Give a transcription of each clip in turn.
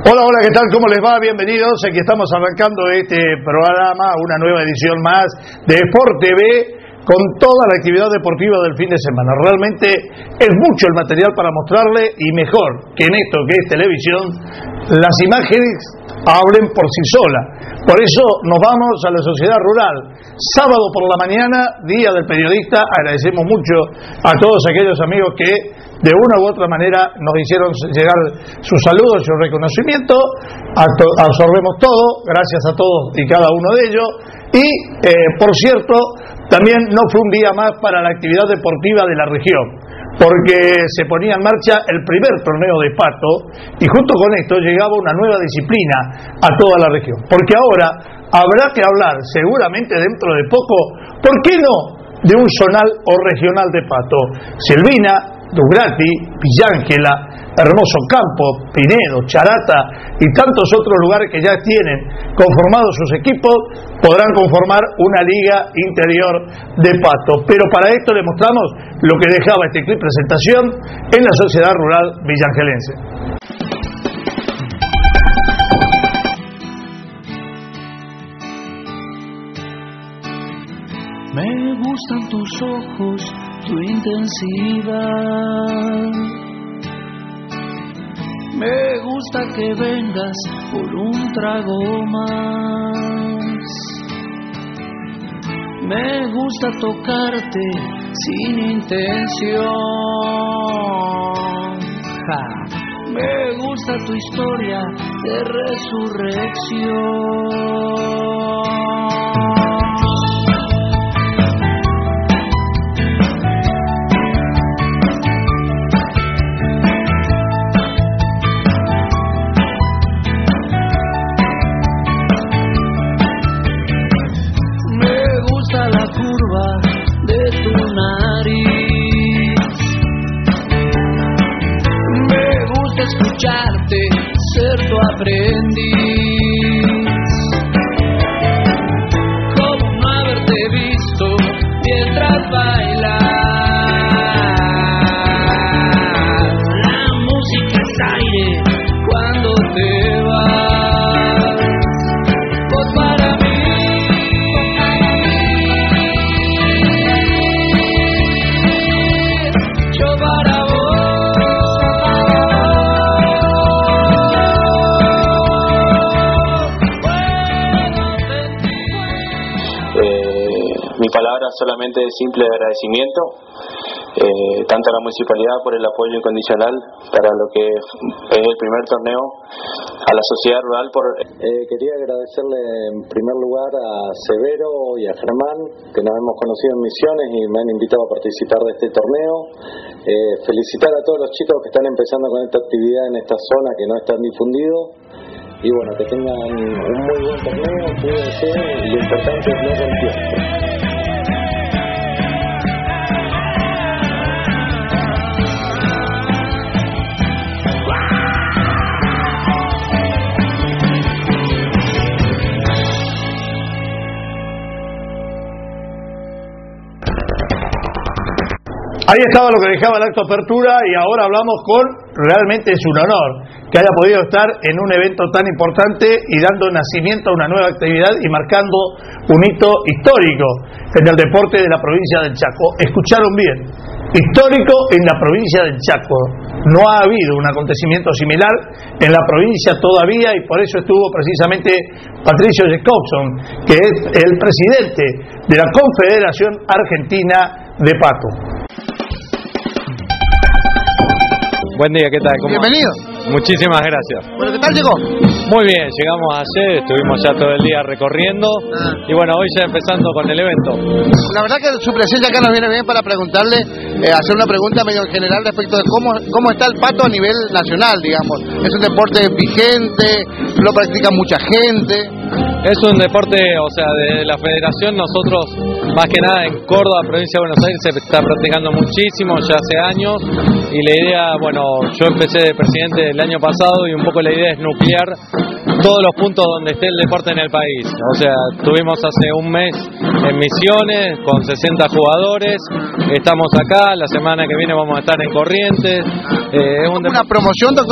Hola, hola, ¿qué tal? ¿Cómo les va? Bienvenidos. Aquí estamos arrancando este programa, una nueva edición más de Sport TV, con toda la actividad deportiva del fin de semana. Realmente es mucho el material para mostrarle, y mejor que en esto que es televisión, las imágenes hablen por sí solas. Por eso nos vamos a la sociedad rural. Sábado por la mañana, Día del Periodista. Agradecemos mucho a todos aquellos amigos que de una u otra manera nos hicieron llegar sus saludos, su reconocimiento. Absorbemos todo, gracias a todos y cada uno de ellos. Y, por cierto, también no fue un día más para la actividad deportiva de la región, porque se ponía en marcha el primer torneo de pato, y junto con esto llegaba una nueva disciplina a toda la región. Porque ahora habrá que hablar, seguramente dentro de poco, ¿por qué no?, de un zonal o regional de pato. Silvina, Dugrati, Villángela, Hermoso Campo, Pinedo, Charata y tantos otros lugares que ya tienen conformados sus equipos podrán conformar una liga interior de pato. Pero para esto le mostramos lo que dejaba este clip presentación en la sociedad rural villangelense. Me gustan tus ojos, tu intensidad. Me gusta que vengas por un trago más. Me gusta tocarte sin intención. Me gusta tu historia de resurrección. Ser tu aprendiz, como no haberte visto mientras bailas. La música es aire cuando te vas. Vos para mí, yo para vos. Mi palabra solamente de simple agradecimiento, tanto a la municipalidad por el apoyo incondicional para lo que es el primer torneo, a la sociedad rural por... Quería agradecerle en primer lugar a Severo y a Germán, que nos hemos conocido en Misiones y me han invitado a participar de este torneo. Felicitar a todos los chicos que están empezando con esta actividad en esta zona que no es tan difundido. Y bueno, que tengan un muy buen torneo, cuídense, y lo importante es no romper. Ahí estaba lo que dejaba el acto de apertura, y ahora hablamos con, realmente es un honor que haya podido estar en un evento tan importante y dando nacimiento a una nueva actividad y marcando un hito histórico en el deporte de la provincia del Chaco. Escucharon bien, histórico en la provincia del Chaco. No ha habido un acontecimiento similar en la provincia todavía, y por eso estuvo precisamente Patricio Jacobson, que es el presidente de la Confederación Argentina de Pato. Buen día, ¿qué tal? Bienvenido. Muchísimas gracias. Bueno, ¿qué tal llegó? Muy bien, llegamos ayer, estuvimos ya todo el día recorriendo y bueno, hoy ya empezando con el evento. La verdad que su presencia acá nos viene bien para preguntarle, hacer una pregunta medio en general respecto de cómo está el pato a nivel nacional, digamos. Es un deporte vigente, lo practica mucha gente. Es un deporte, o sea, de la federación nosotros, más que nada en Córdoba, provincia de Buenos Aires, se está practicando muchísimo, ya hace años, y la idea, bueno, yo empecé de presidente el año pasado y un poco la idea es nuclear todos los puntos donde esté el deporte en el país. O sea, estuvimos hace un mes en Misiones con 60 jugadores, estamos acá, la semana que viene vamos a estar en Corrientes. ¿Una promoción, doctor?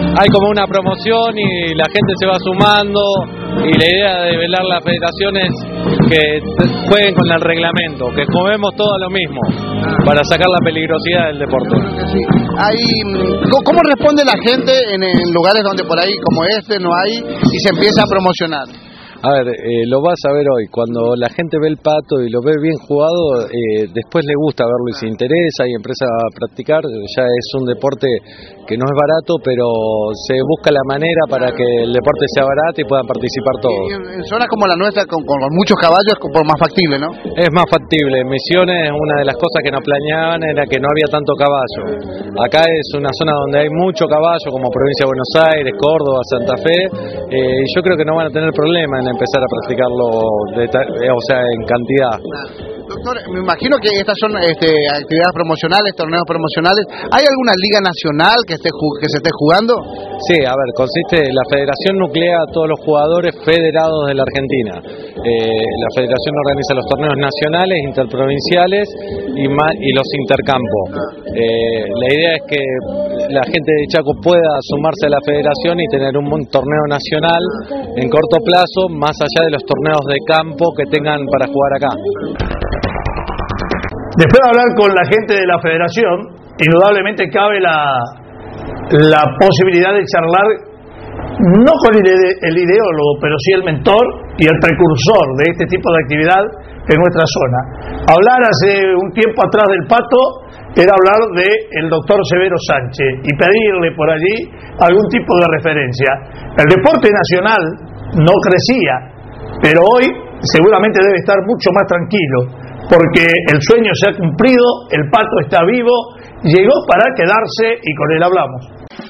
hay como una promoción y la gente se va sumando, y la idea de velar la federación es que jueguen con el reglamento, que juguemos todo a lo mismo, para sacar la peligrosidad del deporte. Sí. ¿Cómo responde la gente en lugares donde por ahí como este no hay y se empieza a promocionar? A ver, lo vas a ver hoy, cuando la gente ve el pato y lo ve bien jugado, después le gusta verlo y se interesa y empieza a practicar. Ya es un deporte que no es barato, pero se busca la manera para que el deporte sea barato y puedan participar todos. En zonas como la nuestra, con muchos caballos, es más factible, ¿no? Es más factible. En Misiones, una de las cosas que nos planeaban era que no había tanto caballo. Acá es una zona donde hay mucho caballo, como provincia de Buenos Aires, Córdoba, Santa Fe, y yo creo que no van a tener problema en empezar a practicarlo, en cantidad. Doctor, me imagino que estas son actividades promocionales, torneos promocionales. ¿Hay alguna liga nacional que se esté jugando? Sí, a ver, la federación nuclea a todos los jugadores federados de la Argentina. La federación organiza los torneos nacionales, interprovinciales y los intercampos. La idea es que la gente de Chaco pueda sumarse a la federación y tener un torneo nacional en corto plazo, más allá de los torneos de campo que tengan para jugar acá. Después de hablar con la gente de la federación, indudablemente cabe la posibilidad de charlar no con el ideólogo, pero sí el mentor y el precursor de este tipo de actividad en nuestra zona. Hablar hace un tiempo atrás del pato era hablar del doctor Severo Sánchez y pedirle por allí algún tipo de referencia. El deporte nacional no crecía, pero hoy seguramente debe estar mucho más tranquilo, porque el sueño se ha cumplido, el pato está vivo, llegó para quedarse y con él hablamos.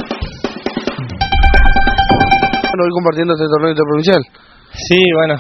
Bueno, hoy compartiendo este torneo interprovincial. Sí, bueno,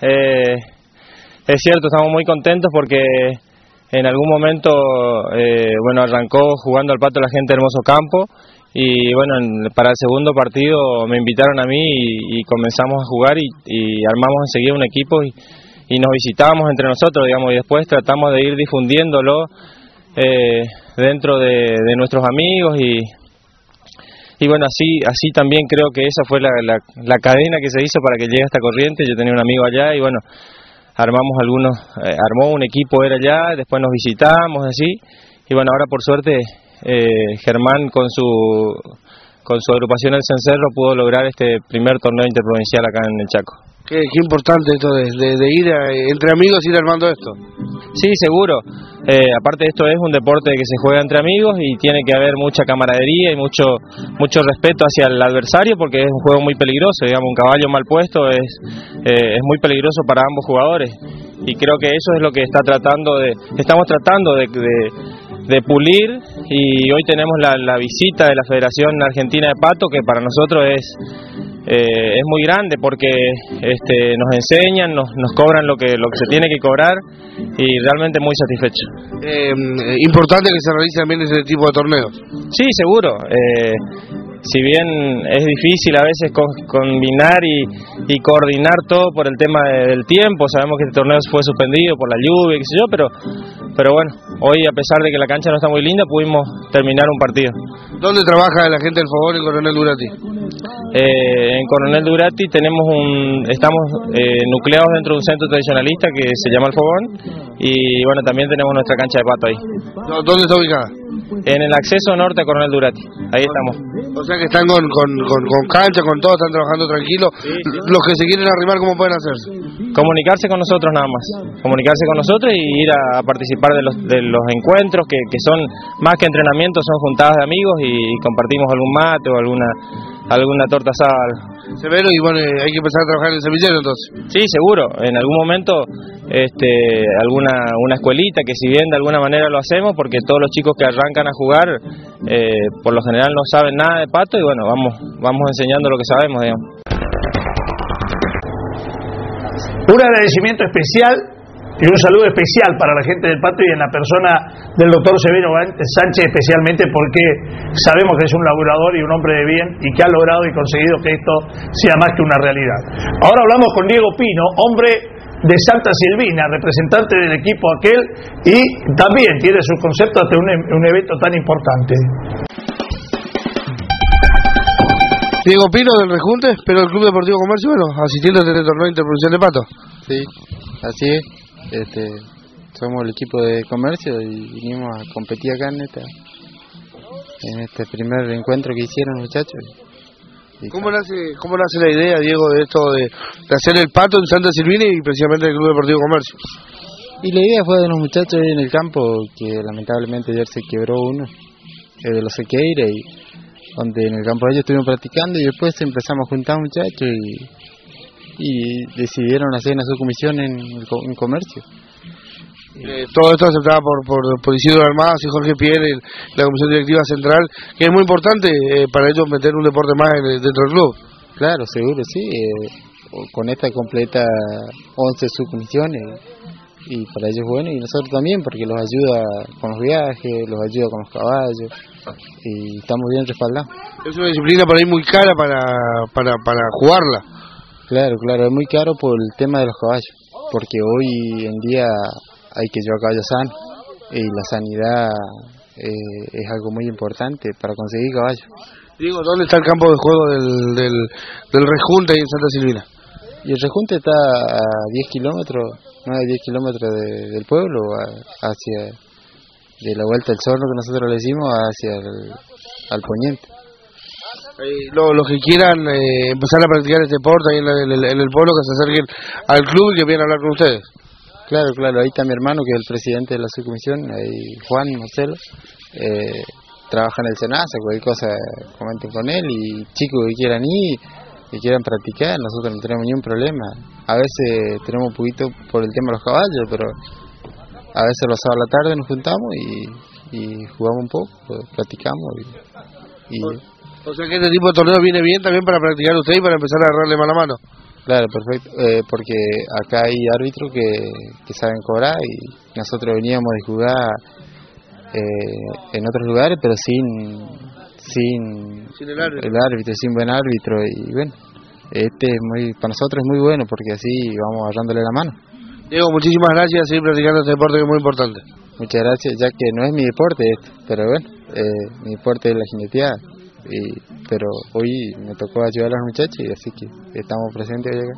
es cierto, estamos muy contentos porque en algún momento, arrancó jugando al pato la gente de Hermoso Campo y bueno, para el segundo partido me invitaron a mí y comenzamos a jugar y armamos enseguida un equipo y nos visitábamos entre nosotros, digamos, y después tratamos de ir difundiéndolo dentro de nuestros amigos y bueno, así también creo que esa fue la cadena que se hizo para que llegue esta corriente. Yo tenía un amigo allá y bueno, armó un equipo él allá, después nos visitamos así, y bueno, ahora por suerte Germán con su agrupación El Cencerro pudo lograr este primer torneo interprovincial acá en el Chaco. Qué importante esto de ir entre amigos, ir armando esto. Sí, seguro. Aparte esto es un deporte que se juega entre amigos y tiene que haber mucha camaradería y mucho respeto hacia el adversario, porque es un juego muy peligroso. Digamos, un caballo mal puesto es muy peligroso para ambos jugadores. Y creo que eso es lo que estamos tratando de pulir, y hoy tenemos la visita de la Federación Argentina de Pato, que para nosotros es muy grande porque nos enseñan, nos cobran lo que se tiene que cobrar y realmente muy satisfecho. Importante que se realicen bien ese tipo de torneos. Sí, seguro. Si bien es difícil a veces combinar y coordinar todo por el tema del tiempo, sabemos que este torneo fue suspendido por la lluvia, qué sé yo, pero bueno, hoy a pesar de que la cancha no está muy linda, pudimos terminar un partido. ¿Dónde trabaja la gente del Fogón en Coronel Durati? En Coronel Durati estamos nucleados dentro de un centro tradicionalista que se llama El Fogón, y bueno, también tenemos nuestra cancha de pato ahí. ¿Dónde está ubicada? En el acceso norte a Coronel Durati, ahí estamos. O sea que están con cancha, con todo, están trabajando tranquilos. Sí. Los que se quieren arrimar, ¿cómo pueden hacerse? Comunicarse con nosotros nada más, comunicarse con nosotros y ir a participar de los encuentros que son más que entrenamientos, son juntadas de amigos y compartimos algún mate o alguna torta asada. Severo, y bueno, hay que empezar a trabajar en el semillero entonces. Sí, seguro, en algún momento una escuelita, que si bien de alguna manera lo hacemos, porque todos los chicos que arrancan a jugar por lo general no saben nada de pato, y bueno, vamos enseñando lo que sabemos, digamos. Un agradecimiento especial y un saludo especial para la gente del pato y en la persona del doctor Severo Sánchez especialmente, porque sabemos que es un laburador y un hombre de bien y que ha logrado y conseguido que esto sea más que una realidad. Ahora hablamos con Diego Pino, hombre de Santa Silvina, representante del equipo aquel, y también tiene su concepto ante un evento tan importante. Diego Pino del Rejunte, pero el Club Deportivo Comercio, bueno, asistiendo a este torneo interprovincial de pato. Sí, así es. Somos el equipo de Comercio y vinimos a competir acá en este primer encuentro que hicieron los muchachos. ¿Cómo nace la idea, Diego, de esto de hacer el pato en Santa Silvina y precisamente el Club Deportivo Comercio? Y la idea fue de los muchachos ahí en el campo, que lamentablemente ayer se quebró uno, de los Sequeira, y donde en el campo ellos estuvieron practicando y después empezamos a juntar muchachos y decidieron hacer una subcomisión en Comercio. Todo esto aceptado por Isidro Armadas y Jorge Pierre, la Comisión Directiva Central, que es muy importante para ellos meter un deporte más dentro del club. Claro, seguro, sí. Con esta completa 11 subcomisiones y para ellos bueno, y nosotros también, porque los ayuda con los viajes, los ayuda con los caballos y estamos bien respaldados. Es una disciplina por ahí muy cara para jugarla. Claro, es muy caro por el tema de los caballos, porque hoy en día hay que llevar caballos sanos y la sanidad es algo muy importante para conseguir caballos. Diego, ¿dónde está el campo de juego del Rejunte en Santa Silvina? Y el Rejunte está a 10 kilómetros, 9-10 kilómetros del pueblo, hacia de la vuelta del Sorno que nosotros le decimos, hacia al poniente. Los que quieran empezar a practicar este deporte ahí en el pueblo, que se acerquen al club y que vienen a hablar con ustedes. Claro, ahí está mi hermano, que es el presidente de la subcomisión, ahí Juan Marcelo, trabaja en el SENASA, cualquier cosa comenten con él, y chicos que quieran ir, que quieran practicar, nosotros no tenemos ningún problema. A veces tenemos un poquito por el tema de los caballos, pero a veces los sábados a la tarde nos juntamos y jugamos un poco, practicamos. O sea que este tipo de torneo viene bien también para practicar usted y para empezar a agarrarle mano a mano. Claro, perfecto, porque acá hay árbitros que saben cobrar y nosotros veníamos de jugar en otros lugares, pero sin el árbitro, sin buen árbitro, y bueno, para nosotros es muy bueno porque así vamos agarrándole la mano. Diego, muchísimas gracias, seguir practicando este deporte que es muy importante. Muchas gracias, ya que no es mi deporte esto, pero bueno, mi deporte es la jineteada. Pero hoy me tocó ayudar a los muchachos y así que estamos presentes hoy acá.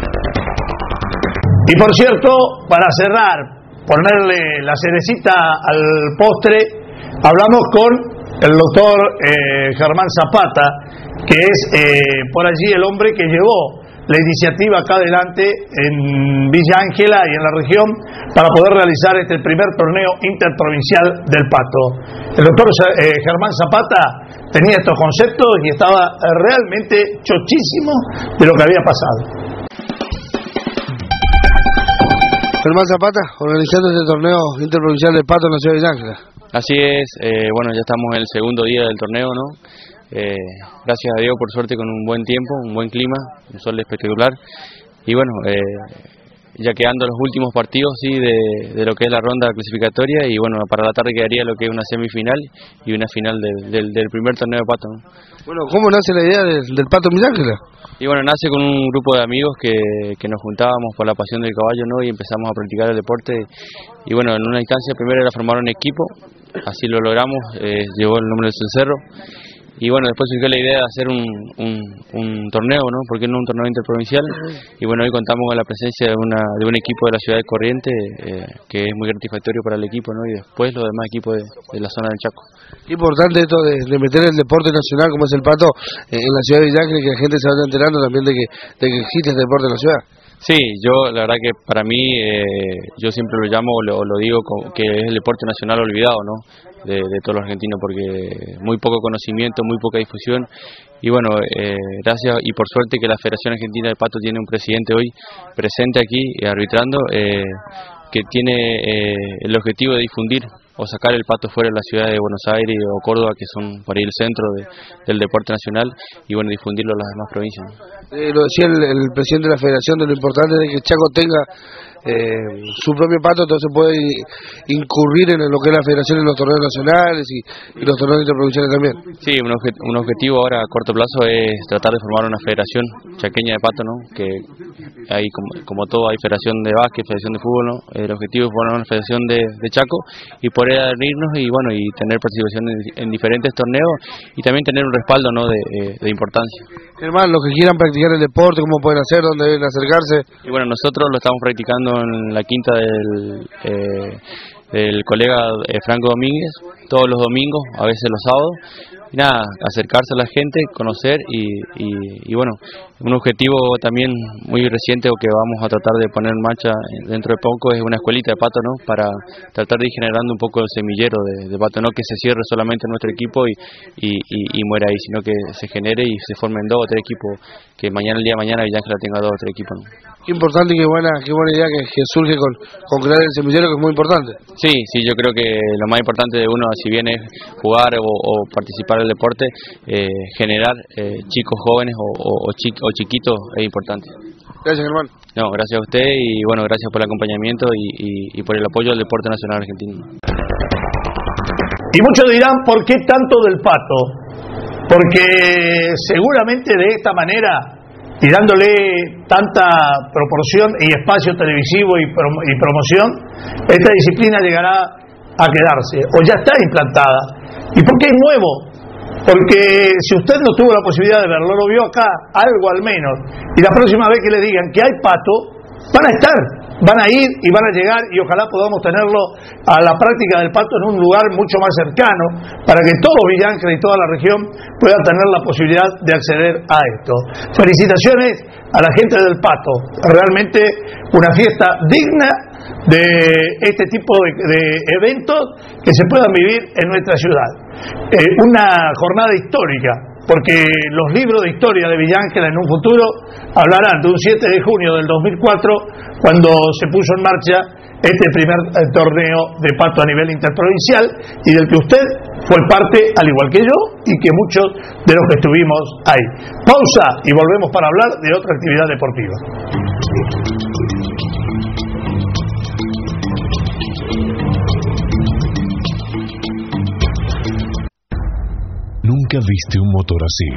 Y por cierto, para cerrar, ponerle la cerecita al postre, hablamos con el doctor Germán Zapata, que es por allí el hombre que llevó la iniciativa acá adelante en Villa Ángela y en la región para poder realizar el primer torneo interprovincial del pato. El doctor Germán Zapata tenía estos conceptos y estaba realmente chochísimo de lo que había pasado. Germán Zapata, organizando este torneo interprovincial del pato en la ciudad de Villa Ángela. Así es, bueno, ya estamos en el segundo día del torneo, ¿no? Gracias a Dios, por suerte, con un buen tiempo, un buen clima, un sol espectacular, y bueno, ya quedando los últimos partidos sí de lo que es la ronda clasificatoria, y bueno, para la tarde quedaría lo que es una semifinal y una final del primer torneo de pato, ¿no? Bueno, ¿cómo nace la idea del pato en Villa Ángela? Y bueno, nace con un grupo de amigos que nos juntábamos por la pasión del caballo, ¿no? Y empezamos a practicar el deporte, y bueno, en una instancia primero era formar un equipo, así lo logramos, llevó el nombre del Cencerro. Y bueno, después surgió la idea de hacer un torneo, ¿no? ¿Por qué no un torneo interprovincial? Y bueno, hoy contamos con la presencia de un equipo de la ciudad de Corrientes, que es muy satisfactorio para el equipo, ¿no? Y después los demás equipos de la zona del Chaco. Qué importante esto de meter el deporte nacional como es el pato en la ciudad de Villa Ángela, que la gente se vaya enterando también de que existe este deporte en la ciudad. Sí, yo la verdad que para mí, yo siempre lo llamo, lo digo, que es el deporte nacional olvidado, ¿no? De todos los argentinos, porque muy poco conocimiento, muy poca difusión, y bueno, gracias y por suerte que la Federación Argentina de Pato tiene un presidente hoy presente aquí, arbitrando, que tiene el objetivo de difundir o sacar el pato fuera de la ciudad de Buenos Aires o Córdoba, que son por ahí el centro del deporte nacional, y bueno, difundirlo a las demás provincias. Lo decía el presidente de la Federación, de lo importante de que Chaco tenga su propio pato, entonces puede incurrir en lo que es la federación en los torneos nacionales y los torneos interprovinciales también. Sí, un objetivo ahora a corto plazo es tratar de formar una federación chaqueña de pato, ¿no? Que hay como todo, hay federación de básquet, federación de fútbol, ¿no? El objetivo es formar una federación de Chaco y poder adherirnos y bueno, y tener participación en diferentes torneos y también tener un respaldo, ¿no? de importancia. Germán, los que quieran practicar el deporte, ¿cómo pueden hacer? ¿Dónde deben acercarse? Y bueno, nosotros lo estamos practicando en la quinta del colega Franco Domínguez, todos los domingos, a veces los sábados. Y nada, acercarse a la gente, conocer y bueno, un objetivo también muy reciente o que vamos a tratar de poner en marcha dentro de poco es una escuelita de pato, ¿no? Para tratar de ir generando un poco el semillero de pato, no que se cierre solamente nuestro equipo y muera ahí, sino que se genere y se formen 2 o 3 equipos, que mañana, el día de mañana, Villángela tenga 2 o 3 equipos, ¿no? Qué importante y qué buena idea que surge con crear el semillero, que es muy importante. Sí, yo creo que lo más importante de uno, si bien es jugar o participar del deporte, generar chicos jóvenes o chiquitos es importante. Gracias, Germán. No, gracias a usted y bueno, gracias por el acompañamiento y por el apoyo al deporte nacional argentino. Y muchos dirán, ¿por qué tanto del pato? Porque seguramente de esta manera, tirándole tanta proporción y espacio televisivo y promoción, esta disciplina llegará a quedarse o ya está implantada. ¿Y por qué es nuevo? Porque si usted no tuvo la posibilidad de verlo, lo vio acá, algo al menos, y la próxima vez que le digan que hay pato, van a estar, van a ir y van a llegar, y ojalá podamos tenerlo a la práctica del pato en un lugar mucho más cercano, para que todo Villángela y toda la región puedan tener la posibilidad de acceder a esto. Felicitaciones a la gente del pato, realmente una fiesta digna de este tipo de eventos que se puedan vivir en nuestra ciudad. Una jornada histórica, porque los libros de historia de Villángela en un futuro hablarán de un 7 de junio del 2004, cuando se puso en marcha este primer torneo de pato a nivel interprovincial, y del que usted fue parte, al igual que yo, y que muchos de los que estuvimos ahí. Pausa y volvemos para hablar de otra actividad deportiva. Nunca viste un motor así.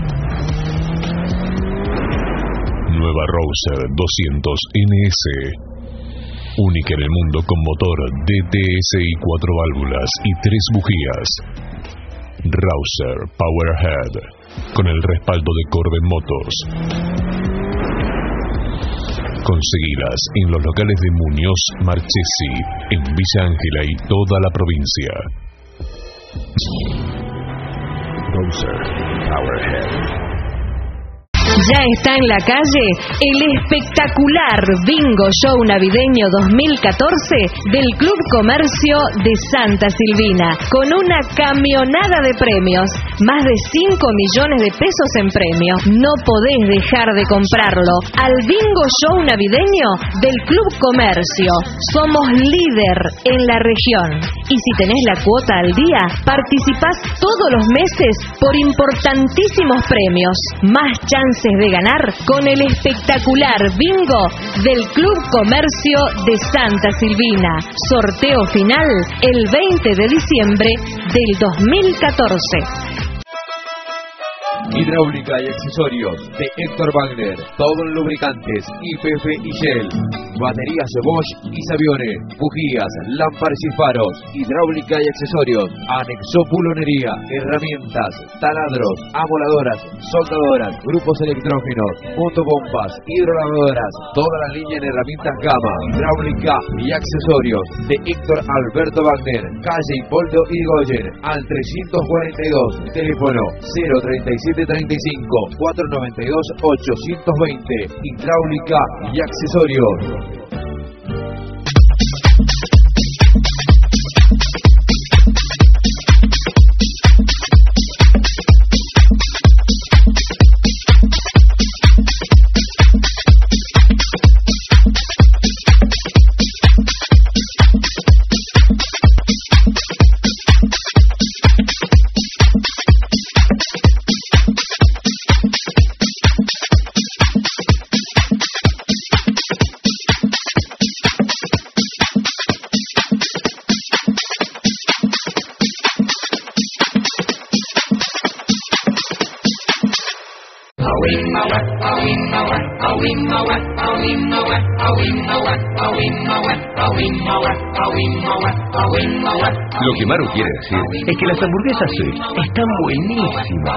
Nueva Rouser 200 NS. Única en el mundo con motor DTSI 4 válvulas y 3 bujías. Rouser Powerhead, con el respaldo de Corben Motos. Conseguidas en los locales de Muñoz Marchesi, en Villa Ángela y toda la provincia. Rouser Powerhead. Ya está en la calle el espectacular Bingo Show Navideño 2014 del Club Comercio de Santa Silvina, con una camionada de premios, más de 5 millones de pesos en premio. No podés dejar de comprarlo. Al Bingo Show Navideño del Club Comercio. Somos líder en la región. Y si tenés la cuota al día, participás todos los meses por importantísimos premios. Más chances de ganar con el espectacular bingo del Club Comercio de Santa Silvina. Sorteo final el 20 de diciembre del 2014. Hidráulica y accesorios de Héctor Wagner. Todo en lubricantes, IPF y Shell. Baterías de Bosch y Savione. Bujías, lámparas y faros. Hidráulica y accesorios. Anexo bulonería. Herramientas, taladros, amoladoras, soldadoras, grupos electrógenos, motobompas, hidrolavadoras. Toda la línea en herramientas Gama. Hidráulica y accesorios de Héctor Alberto Wagner. Calle Hipólito Yrigoyen. Al 342. Teléfono 03735 492 820. Hidráulica y accesorios. Lo que Maru quiere decir es que las hamburguesas están buenísimas.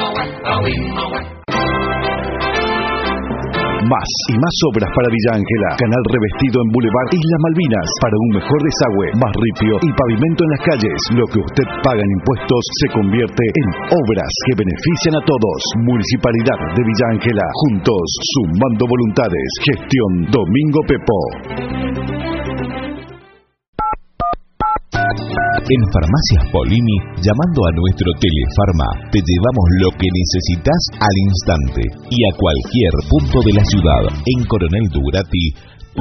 Más y más obras para Villa Ángela. Canal revestido en Boulevard Islas Malvinas para un mejor desagüe, más ripio y pavimento en las calles. Lo que usted paga en impuestos se convierte en obras que benefician a todos. Municipalidad de Villa Ángela. Juntos, sumando voluntades. Gestión Domingo Pepo. En Farmacias Polini, llamando a nuestro Telefarma, te llevamos lo que necesitas al instante y a cualquier punto de la ciudad. En Coronel Dugrati,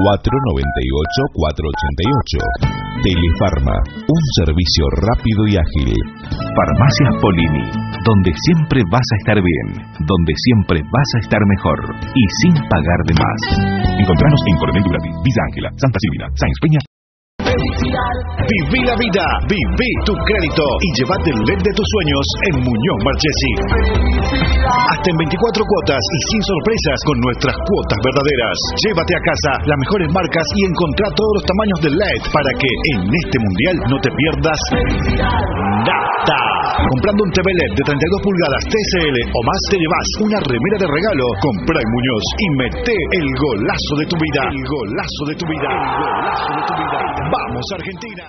498-488. Telefarma, un servicio rápido y ágil. Farmacias Polini, donde siempre vas a estar bien, donde siempre vas a estar mejor y sin pagar de más. Encontranos en Coronel Dugrati, Villa Ángela, Santa Silvina, Sáenz Peña. Viví la vida, viví tu crédito y llévate el LED de tus sueños en Muñoz Marchesi. Hasta en 24 cuotas y sin sorpresas con nuestras cuotas verdaderas. Llévate a casa las mejores marcas y encontrá todos los tamaños del LED para que en este mundial no te pierdas nada. Comprando un TV LED de 32 pulgadas TCL o más te llevas una remera de regalo. Comprá en Muñoz y mete el golazo de tu vida. El golazo de tu vida. El golazo de tu vida. ¡Vamos, Argentina!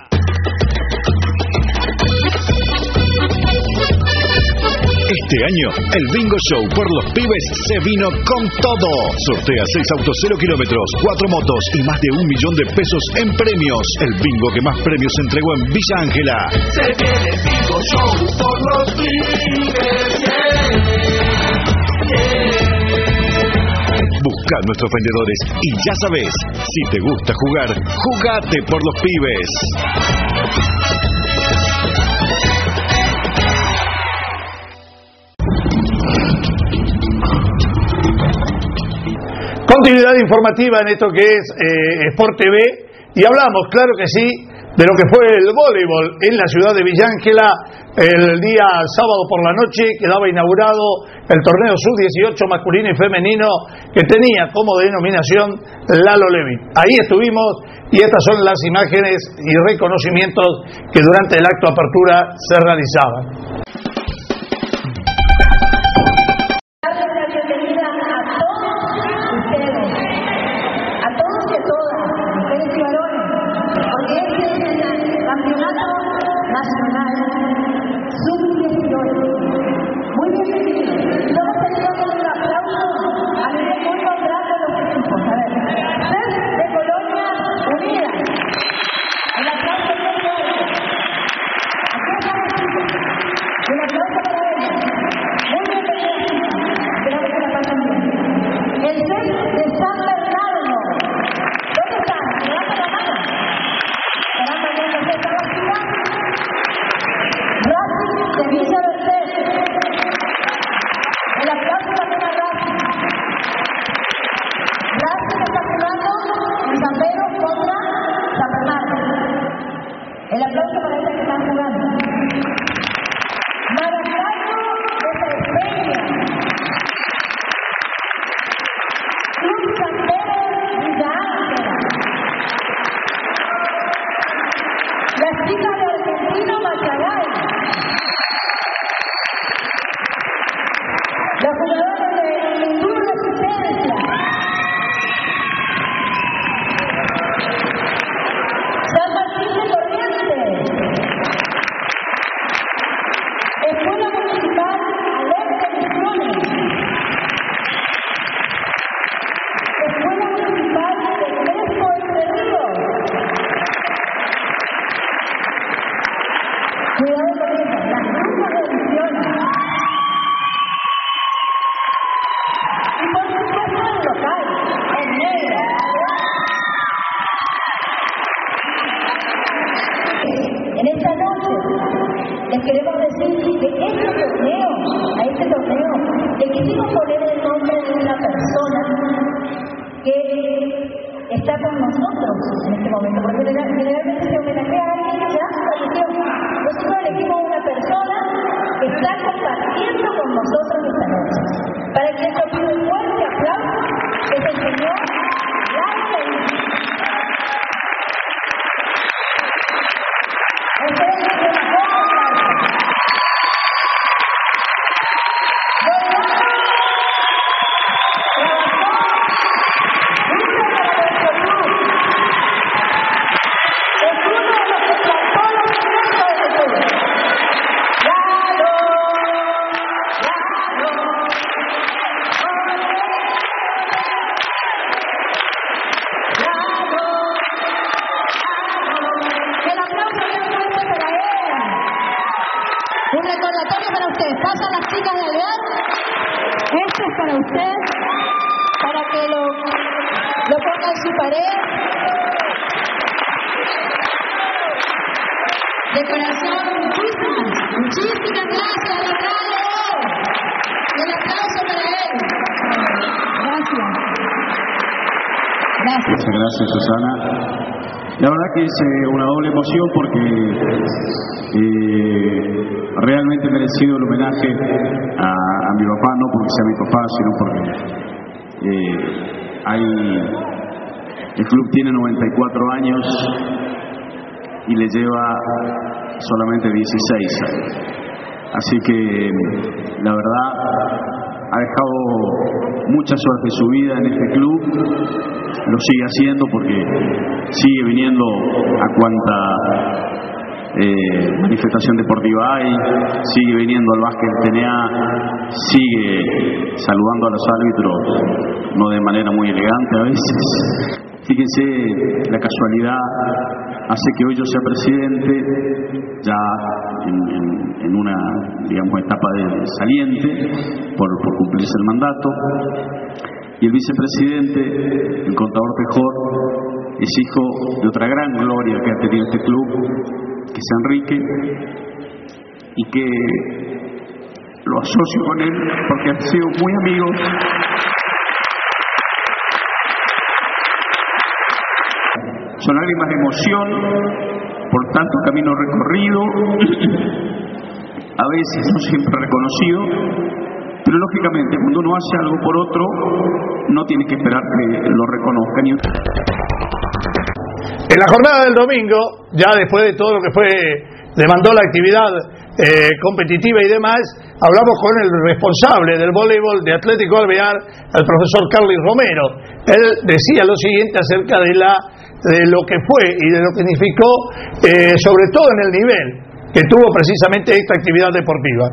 Este año, el Bingo Show por los Pibes se vino con todo. Sortea 6 autos 0 kilómetros, 4 motos y más de 1 millón de pesos en premios. El bingo que más premios entregó en Villa Ángela. Se viene el Bingo Show por los Pibes. Busca a nuestros vendedores y ya sabes, si te gusta jugar, jugate por los Pibes. Continuidad informativa en esto que es Sport TV y hablamos, claro que sí, de lo que fue el voleibol en la ciudad de Villa Ángela. El día sábado por la noche quedaba inaugurado el torneo sub-18 masculino y femenino que tenía como denominación Lalo Levi. Ahí estuvimos y estas son las imágenes y reconocimientos que durante el acto de apertura se realizaban. Nosotros esta noche, para que dedicatoria para usted. Pasan las chicas de Alvear. Este es para usted, para que lo ponga en su pared. De corazón, muchísimas gracias, Letrado. Un aplauso para él. Gracias. Muchas gracias, Susana. La verdad que es una doble emoción porque realmente he merecido el homenaje a mi papá, no porque sea mi papá, sino porque el club tiene 94 años y le lleva solamente 16 años. Así que la verdad ha dejado mucha suerte en su vida en este club, lo sigue haciendo porque sigue viniendo a cuanta manifestación deportiva hay, sigue viniendo al básquet TNA, sigue saludando a los árbitros, no de manera muy elegante a veces. Fíjense, la casualidad hace que hoy yo sea presidente, ya en una, digamos, etapa de saliente, por cumplirse el mandato, y el vicepresidente, el contador Tejor, es hijo de otra gran gloria que ha tenido este club, que es Enrique, y que lo asocio con él porque han sido muy amigos. Son lágrimas de emoción por tanto camino recorrido, a veces no siempre reconocido, pero lógicamente cuando uno hace algo por otro no tiene que esperar que lo reconozcan. En la jornada del domingo, ya después de todo lo que demandó la actividad competitiva y demás, hablamos con el responsable del voleibol de Atlético Alvear, el profesor Carlos Romero. Él decía lo siguiente acerca de lo que fue y de lo que significó, sobre todo en el nivel que tuvo precisamente esta actividad deportiva.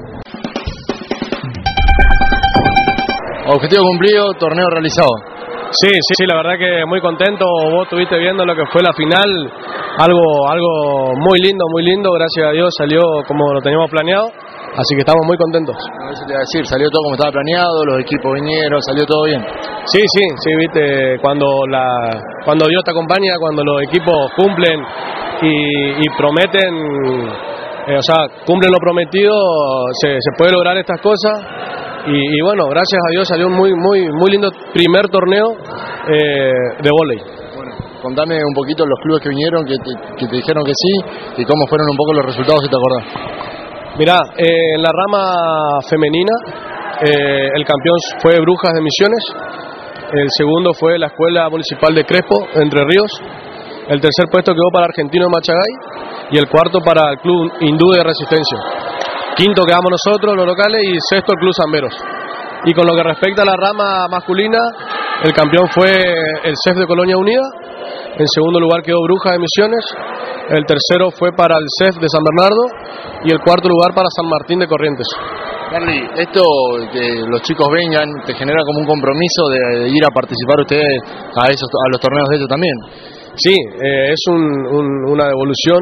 Objetivo cumplido, torneo realizado. Sí, la verdad que muy contento. Vos estuviste viendo lo que fue la final, algo muy lindo, gracias a Dios salió como lo teníamos planeado, así que estamos muy contentos. Eso te iba a decir, salió todo como estaba planeado, los equipos vinieron, salió todo bien. Sí, viste, cuando Dios te acompaña, cuando los equipos cumplen y prometen, cumplen lo prometido, se puede lograr estas cosas. Y bueno, gracias a Dios salió un muy lindo primer torneo de vóley. Bueno, contame un poquito los clubes que vinieron, que te dijeron que sí, y cómo fueron un poco los resultados, si te acordás. Mirá, en la rama femenina, el campeón fue Brujas de Misiones, el segundo fue la Escuela Municipal de Crespo, Entre Ríos, el tercer puesto quedó para Argentino de Machagay y el cuarto para el Club Hindú de Resistencia. Quinto quedamos nosotros, los locales, y sexto el Club Zamberos. Y con lo que respecta a la rama masculina, el campeón fue el CEF de Colonia Unida, en segundo lugar quedó Brujas de Misiones, el tercero fue para el CEF de San Bernardo y el cuarto lugar para San Martín de Corrientes. Carly, esto que los chicos vengan, ¿te genera como un compromiso de ir a participar ustedes a los torneos de ellos también? Sí, es una devolución.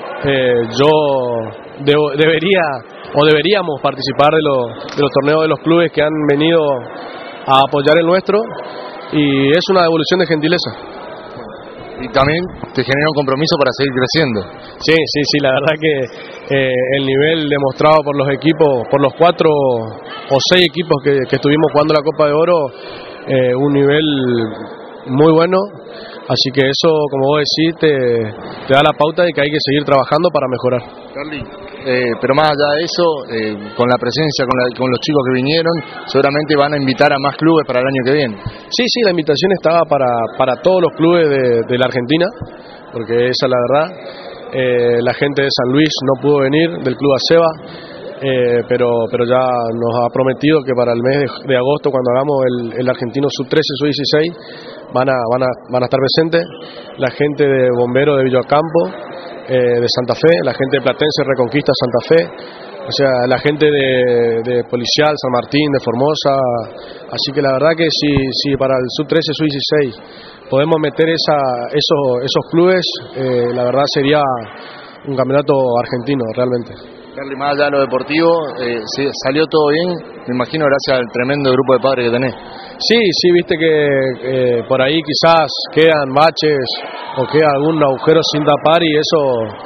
Deberíamos participar de los torneos de los clubes que han venido a apoyar el nuestro, y es una devolución de gentileza. Y también te genera un compromiso para seguir creciendo. Sí, la verdad que el nivel demostrado por los equipos, por los 4 o 6 equipos que estuvimos jugando la Copa de Oro, un nivel muy bueno. Así que eso, como vos decís, te da la pauta de que hay que seguir trabajando para mejorar. Carly, pero más allá de eso, con la presencia, con los chicos que vinieron, seguramente van a invitar a más clubes para el año que viene. Sí, la invitación estaba para todos los clubes de la Argentina, porque esa es la verdad. La gente de San Luis no pudo venir, del Club Aceba, pero ya nos ha prometido que para el mes de agosto, cuando hagamos el Argentino Sub-13, Sub-16, van a estar presentes. La gente de Bomberos de Villocampo, de Santa Fe, la gente de Platense Reconquista Santa Fe, o sea, la gente de Policial, San Martín, de Formosa. Así que la verdad que si para el Sub-13, Sub-16 podemos meter esos clubes, la verdad sería un campeonato argentino realmente. Carly, más allá de lo deportivo, ¿salió todo bien? Me imagino gracias al tremendo grupo de padres que tenés. Sí, viste que por ahí quizás quedan baches o queda algún agujero sin tapar y eso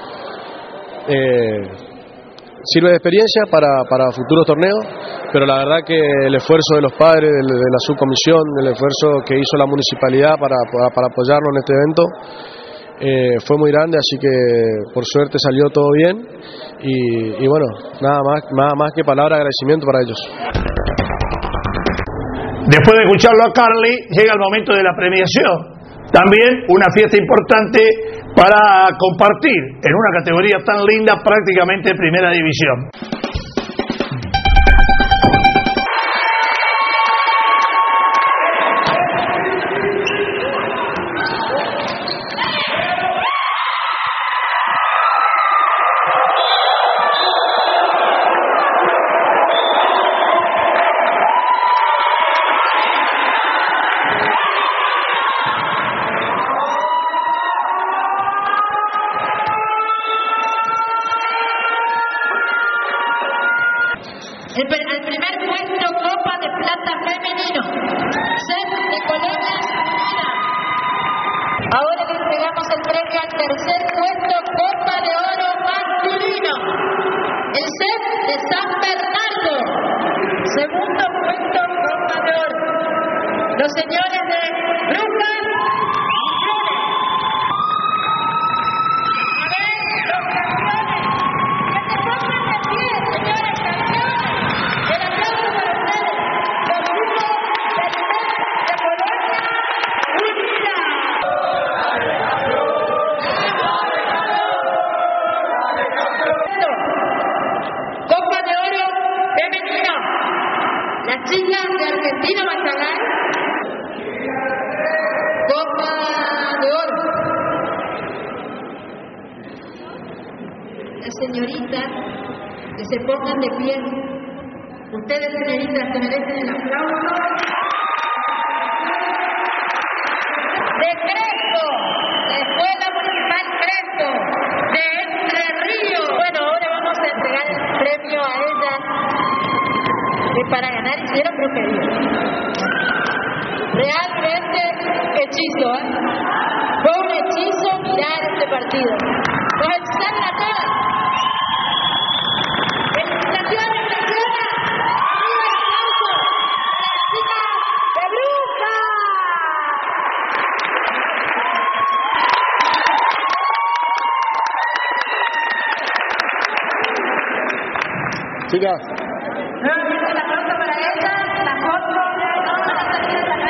sirve de experiencia para futuros torneos, pero la verdad que el esfuerzo de los padres, de la subcomisión, el esfuerzo que hizo la municipalidad para apoyarnos en este evento fue muy grande, así que por suerte salió todo bien y bueno, nada más que palabra de agradecimiento para ellos. Después de escucharlo a Carly, llega el momento de la premiación. También una fiesta importante para compartir en una categoría tan linda, prácticamente primera división. El primer puesto, Copa de Plata Femenino, CEF de Colonia Argentina. Ahora le entregamos el premio al tercer puesto, Copa de Oro Masculino, el CEF de San Bernardo. Segundo puesto, Copa de Oro, los señores de Brujas. Las chicas de Argentina van a ganar Copa de Oro. Las señoritas que se pongan de pie. Ustedes, señoritas, que merecen el aplauso. De Crespo, de Escuela Municipal Crespo, de Entre Ríos. Bueno, ahora vamos a entregar el premio a ellas. Que para ganar hicieron brujería. Realmente hechizo, ¿eh? Fue un hechizo mirar este partido. Nos excitan a todas. ¡Felicitaciones, Graciela! ¡Arriba el aplauso! ¡Chicas de Brujas! Chicas. Nuevamente el aplauso para ella, la foto de todas las salidas de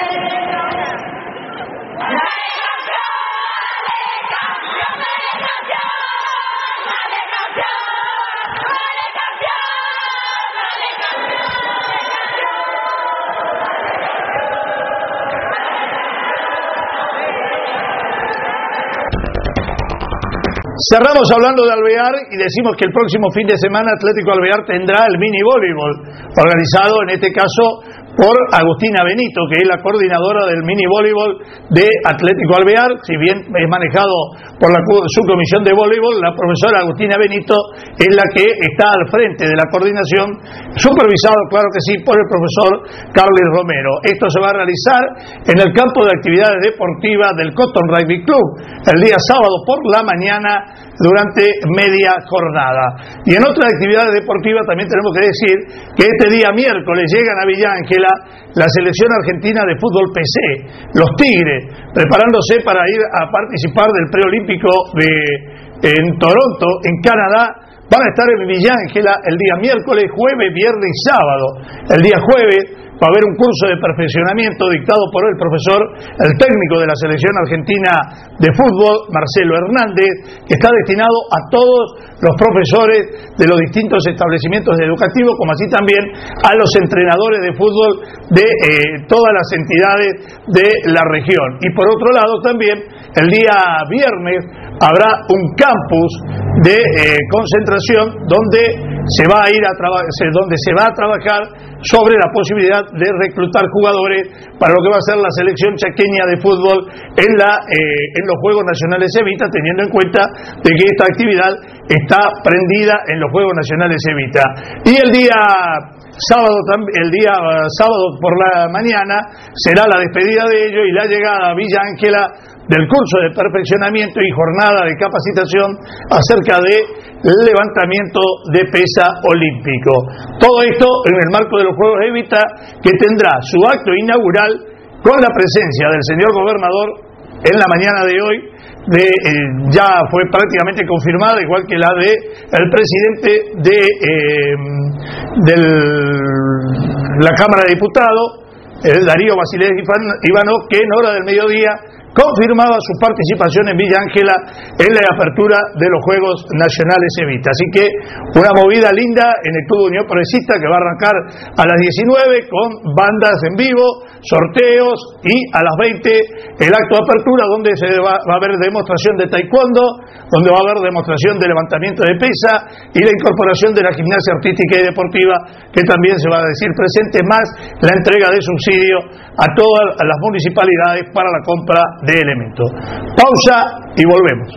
Cerramos hablando de Alvear y decimos que el próximo fin de semana Atlético Alvear tendrá el mini voleibol, organizado en este caso por Agustina Benito, que es la coordinadora del mini voleibol de Atlético Alvear. Si bien es manejado por la subcomisión de voleibol, la profesora Agustina Benito es la que está al frente de la coordinación, supervisado, claro que sí, por el profesor Carlos Romero. Esto se va a realizar en el campo de actividades deportivas del Cotton Rugby Club el día sábado por la mañana durante media jornada. Y en otras actividades deportivas también tenemos que decir que este día miércoles llegan a Villa Ángela la selección argentina de fútbol PC, los Tigres, preparándose para ir a participar del preolímpico en Toronto, en Canadá. Van a estar en Villa Ángela el día miércoles, jueves, viernes y sábado. El día jueves va a haber un curso de perfeccionamiento dictado por el profesor, el técnico de la selección argentina de fútbol, Marcelo Hernández, que está destinado a todos los profesores de los distintos establecimientos educativos, como así también a los entrenadores de fútbol de todas las entidades de la región. Y por otro lado también, el día viernes habrá un campus de concentración donde se va a ir donde se va a trabajar sobre la posibilidad de reclutar jugadores para lo que va a ser la selección chaqueña de fútbol en los Juegos Nacionales Evita, teniendo en cuenta de que esta actividad está prendida en los Juegos Nacionales Evita. Y el día sábado por la mañana será la despedida de ellos y la llegada a Villa Ángela del curso de perfeccionamiento y jornada de capacitación acerca de levantamiento de pesa olímpico. Todo esto en el marco de los Juegos Evita, que tendrá su acto inaugural con la presencia del señor gobernador en la mañana de hoy. Ya fue prácticamente confirmada, igual que la de el presidente de la Cámara de Diputados, Darío Basilés Ivanov, que en hora del mediodía confirmaba su participación en Villa Ángela en la apertura de los Juegos Nacionales Evita. Así que una movida linda en el Club Unión Progresista, que va a arrancar a las 19 con bandas en vivo, sorteos, y a las 20 el acto de apertura, donde va a haber demostración de taekwondo, donde va a haber demostración de levantamiento de pesa y la incorporación de la gimnasia artística y deportiva, que también se va a decir presente, más la entrega de subsidio a todas las municipalidades para la compra de elementos. Pausa y volvemos.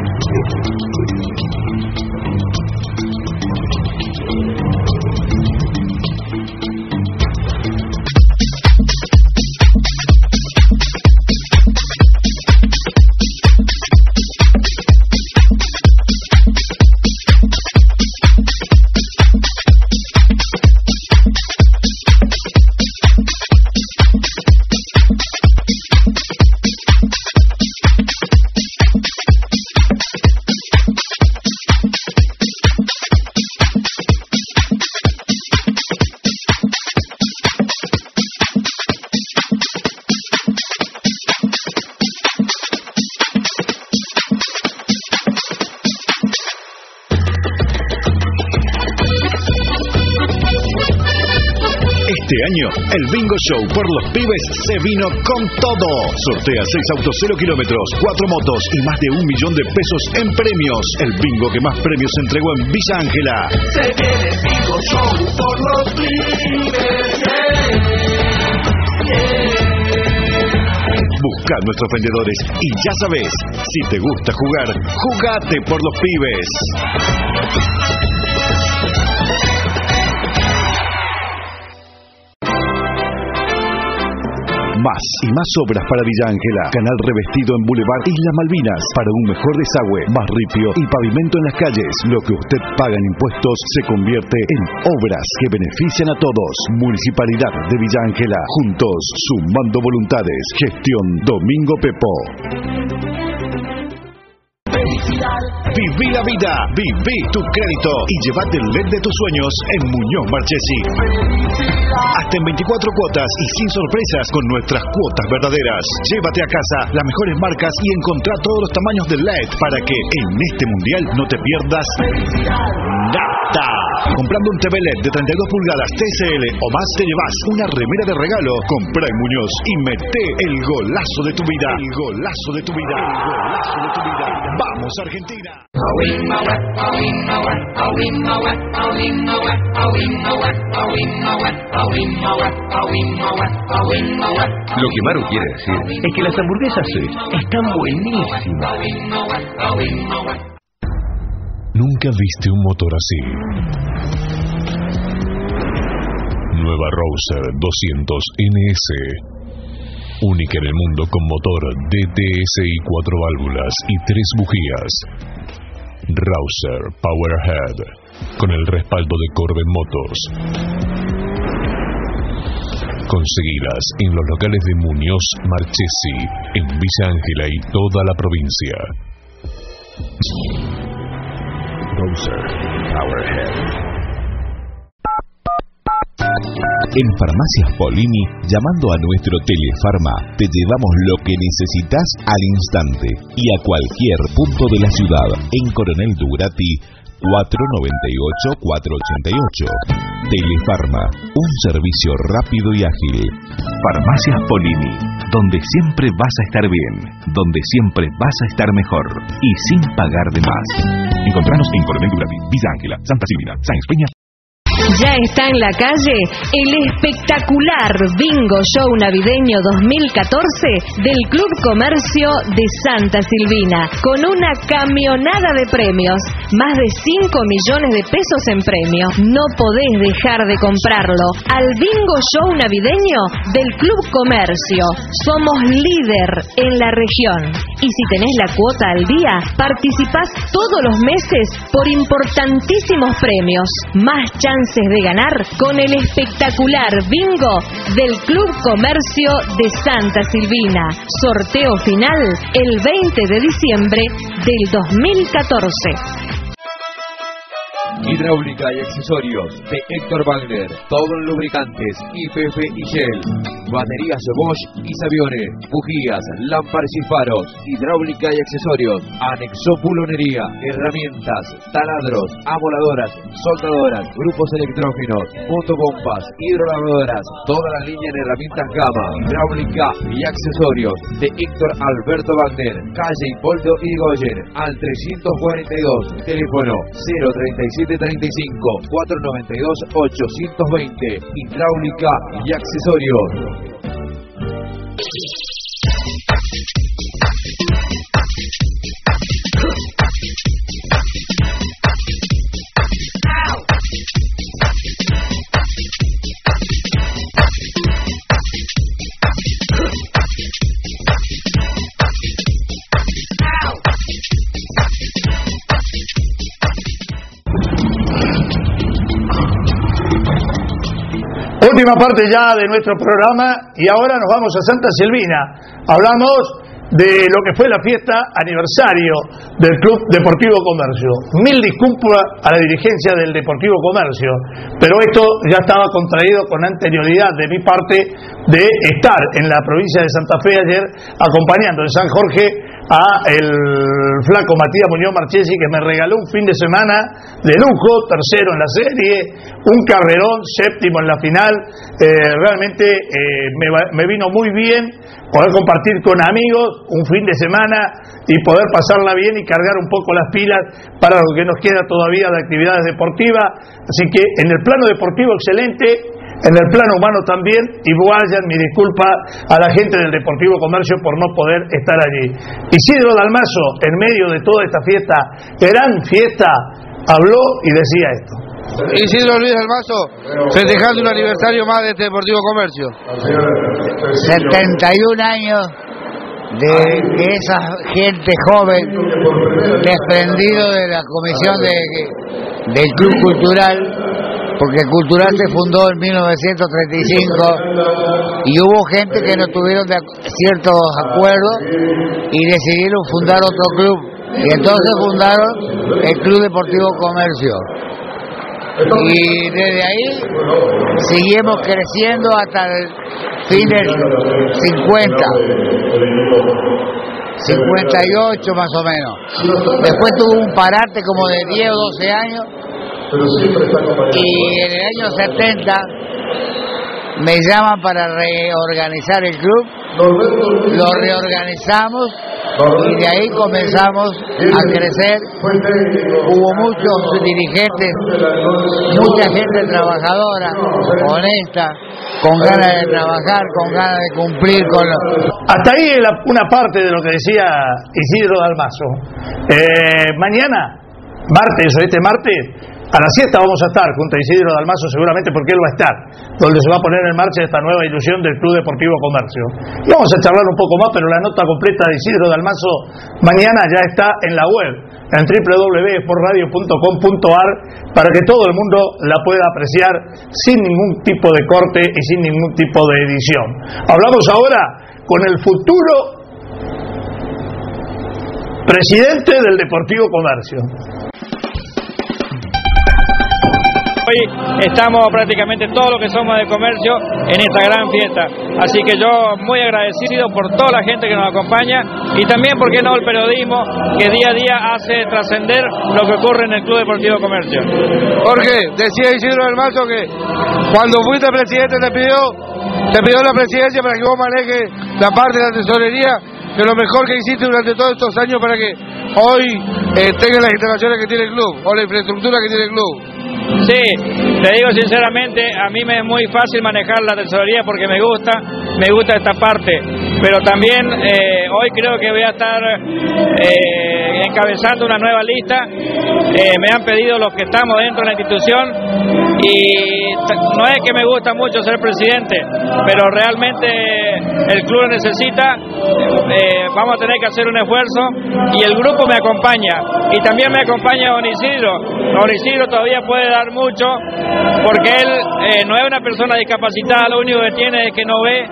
Este año, el Bingo Show por los Pibes se vino con todo. Sortea 6 autos 0 kilómetros, 4 motos y más de 1 millón de pesos en premios. El bingo que más premios entregó en Villa Ángela. Se viene el Bingo Show por los Pibes. Busca a nuestros vendedores y ya sabes, si te gusta jugar, jugate por los Pibes. Más y más obras para Villa Ángela. Canal revestido en Boulevard Islas Malvinas para un mejor desagüe, más ripio y pavimento en las calles. Lo que usted paga en impuestos se convierte en obras que benefician a todos. Municipalidad de Villa Ángela. Juntos, sumando voluntades. Gestión Domingo Pepo. Viví la vida, viví tu crédito y llévate el LED de tus sueños en Muñoz Marchesi. Hasta en 24 cuotas y sin sorpresas con nuestras cuotas verdaderas. Llévate a casa las mejores marcas y encontrá todos los tamaños del LED para que en este mundial no te pierdas nada. Comprando un TV LED de 32 pulgadas TCL o más, te llevas una remera de regalo. Comprá en Muñoz y mete el golazo de tu vida. El golazo de tu vida. El golazo de tu vida. ¡Vamos, Argentina! Lo que Maru quiere decir es que las hamburguesas están buenísimas. Nunca viste un motor así. Nueva Rouser 200 NS. Única en el mundo con motor DTSI 4 válvulas y 3 bujías. Rouser Powerhead, con el respaldo de Corben Motos. Conseguidas en los locales de Muñoz Marchesi, en Villa Ángela y toda la provincia. Rouser Powerhead. En Farmacias Polini, llamando a nuestro Telefarma, te llevamos lo que necesitas al instante y a cualquier punto de la ciudad. En Coronel Dugrati, 498-488. Telefarma, un servicio rápido y ágil. Farmacias Polini, donde siempre vas a estar bien, donde siempre vas a estar mejor y sin pagar de más. Encontranos en Coronel Dugrati, Villa Ángela, Santa Silvina, Sáenz Peña. Ya está en la calle el espectacular Bingo Show Navideño 2014 del Club Comercio de Santa Silvina, con una camionada de premios, más de 5 millones de pesos en premio. No podés dejar de comprarlo. Al Bingo Show Navideño del Club Comercio. Somos líder en la región. Y si tenés la cuota al día, participás todos los meses por importantísimos premios. Más chances de ganar con el espectacular Bingo del Club Comercio de Santa Silvina. Sorteo final el 20 de diciembre del 2014. Hidráulica y accesorios de Héctor Wagner. Todo en lubricantes, YPF y Shell. Baterías Bosch y Savione. Bujías, lámparas y faros. Hidráulica y accesorios. Anexo pulonería. Herramientas, taladros, amoladoras, soldadoras, grupos electrógenos, motopompas, hidrolavadoras. Toda la línea en herramientas Gama. Hidráulica y accesorios de Héctor Alberto Wagner. Calle Hipólito Yrigoyen al 342. Teléfono 03735 492 820. Hidráulica y accesorios. Última parte ya de nuestro programa y ahora nos vamos a Santa Silvina. Hablamos de lo que fue la fiesta aniversario del Club Deportivo Comercio. Mil disculpas a la dirigencia del Deportivo Comercio, pero esto ya estaba contraído con anterioridad de mi parte de estar en la provincia de Santa Fe ayer acompañando en San Jorge a el flaco Matías Muñoz Marchesi, que me regaló un fin de semana de lujo, tercero en la serie, un carrerón, séptimo en la final. Realmente me vino muy bien poder compartir con amigos un fin de semana y poder pasarla bien y cargar un poco las pilas para lo que nos queda todavía de actividades deportivas. Así que en el plano deportivo excelente, en el plano humano también, y vayan mi disculpa a la gente del Deportivo Comercio por no poder estar allí. Isidro Dalmaso, en medio de toda esta fiesta, gran fiesta, habló y decía esto. Isidro Luis Dalmaso, festejando un aniversario más de este Deportivo Comercio. 71 años de esa gente joven desprendido de la comisión del Club Cultural, porque Cultural se fundó en 1935 y hubo gente que no tuvieron ciertos acuerdos y decidieron fundar otro club, y entonces fundaron el Club Deportivo Comercio, y desde ahí seguimos creciendo hasta el fin del 58 más o menos. Después tuvo un parate como de 10 o 12 años, y en el año 70 me llaman para reorganizar el club, lo reorganizamos y de ahí comenzamos a crecer. Hubo muchos dirigentes, mucha gente trabajadora, honesta, con ganas de trabajar, con ganas de cumplir con lo... Hasta ahí una parte de lo que decía Isidro Dalmaso. Mañana, martes o este martes, a la siesta vamos a estar junto a Isidro Dalmaso seguramente, porque él va a estar donde se va a poner en marcha esta nueva ilusión del Club Deportivo Comercio. Y vamos a charlar un poco más, pero la nota completa de Isidro Dalmaso mañana ya está en la web, en www.sportradio.com.ar, para que todo el mundo la pueda apreciar sin ningún tipo de corte y sin ningún tipo de edición. Hablamos ahora con el futuro presidente del Deportivo Comercio. Hoy estamos prácticamente todos los que somos de comercio en esta gran fiesta, así que yo muy agradecido por toda la gente que nos acompaña y también, ¿por qué no?, el periodismo que día a día hace trascender lo que ocurre en el Club Deportivo Comercio. Jorge, decía Isidro Dalmaso que cuando fuiste presidente te pidió la presidencia para que vos manejes la parte de la tesorería, de lo mejor que hiciste durante todos estos años para que hoy tenga las instalaciones que tiene el club o la infraestructura que tiene el club. Sí, te digo sinceramente, a mí me es muy fácil manejar la tesorería porque me gusta esta parte, pero también hoy creo que voy a estar encabezando una nueva lista. Me han pedido los que estamos dentro de la institución y no es que me gusta mucho ser presidente, pero realmente el club lo necesita. Vamos a tener que hacer un esfuerzo y el grupo me acompaña y también me acompaña Don Isidro. Don Isidro todavía puede dar mucho porque él no es una persona discapacitada, lo único que tiene es que no ve,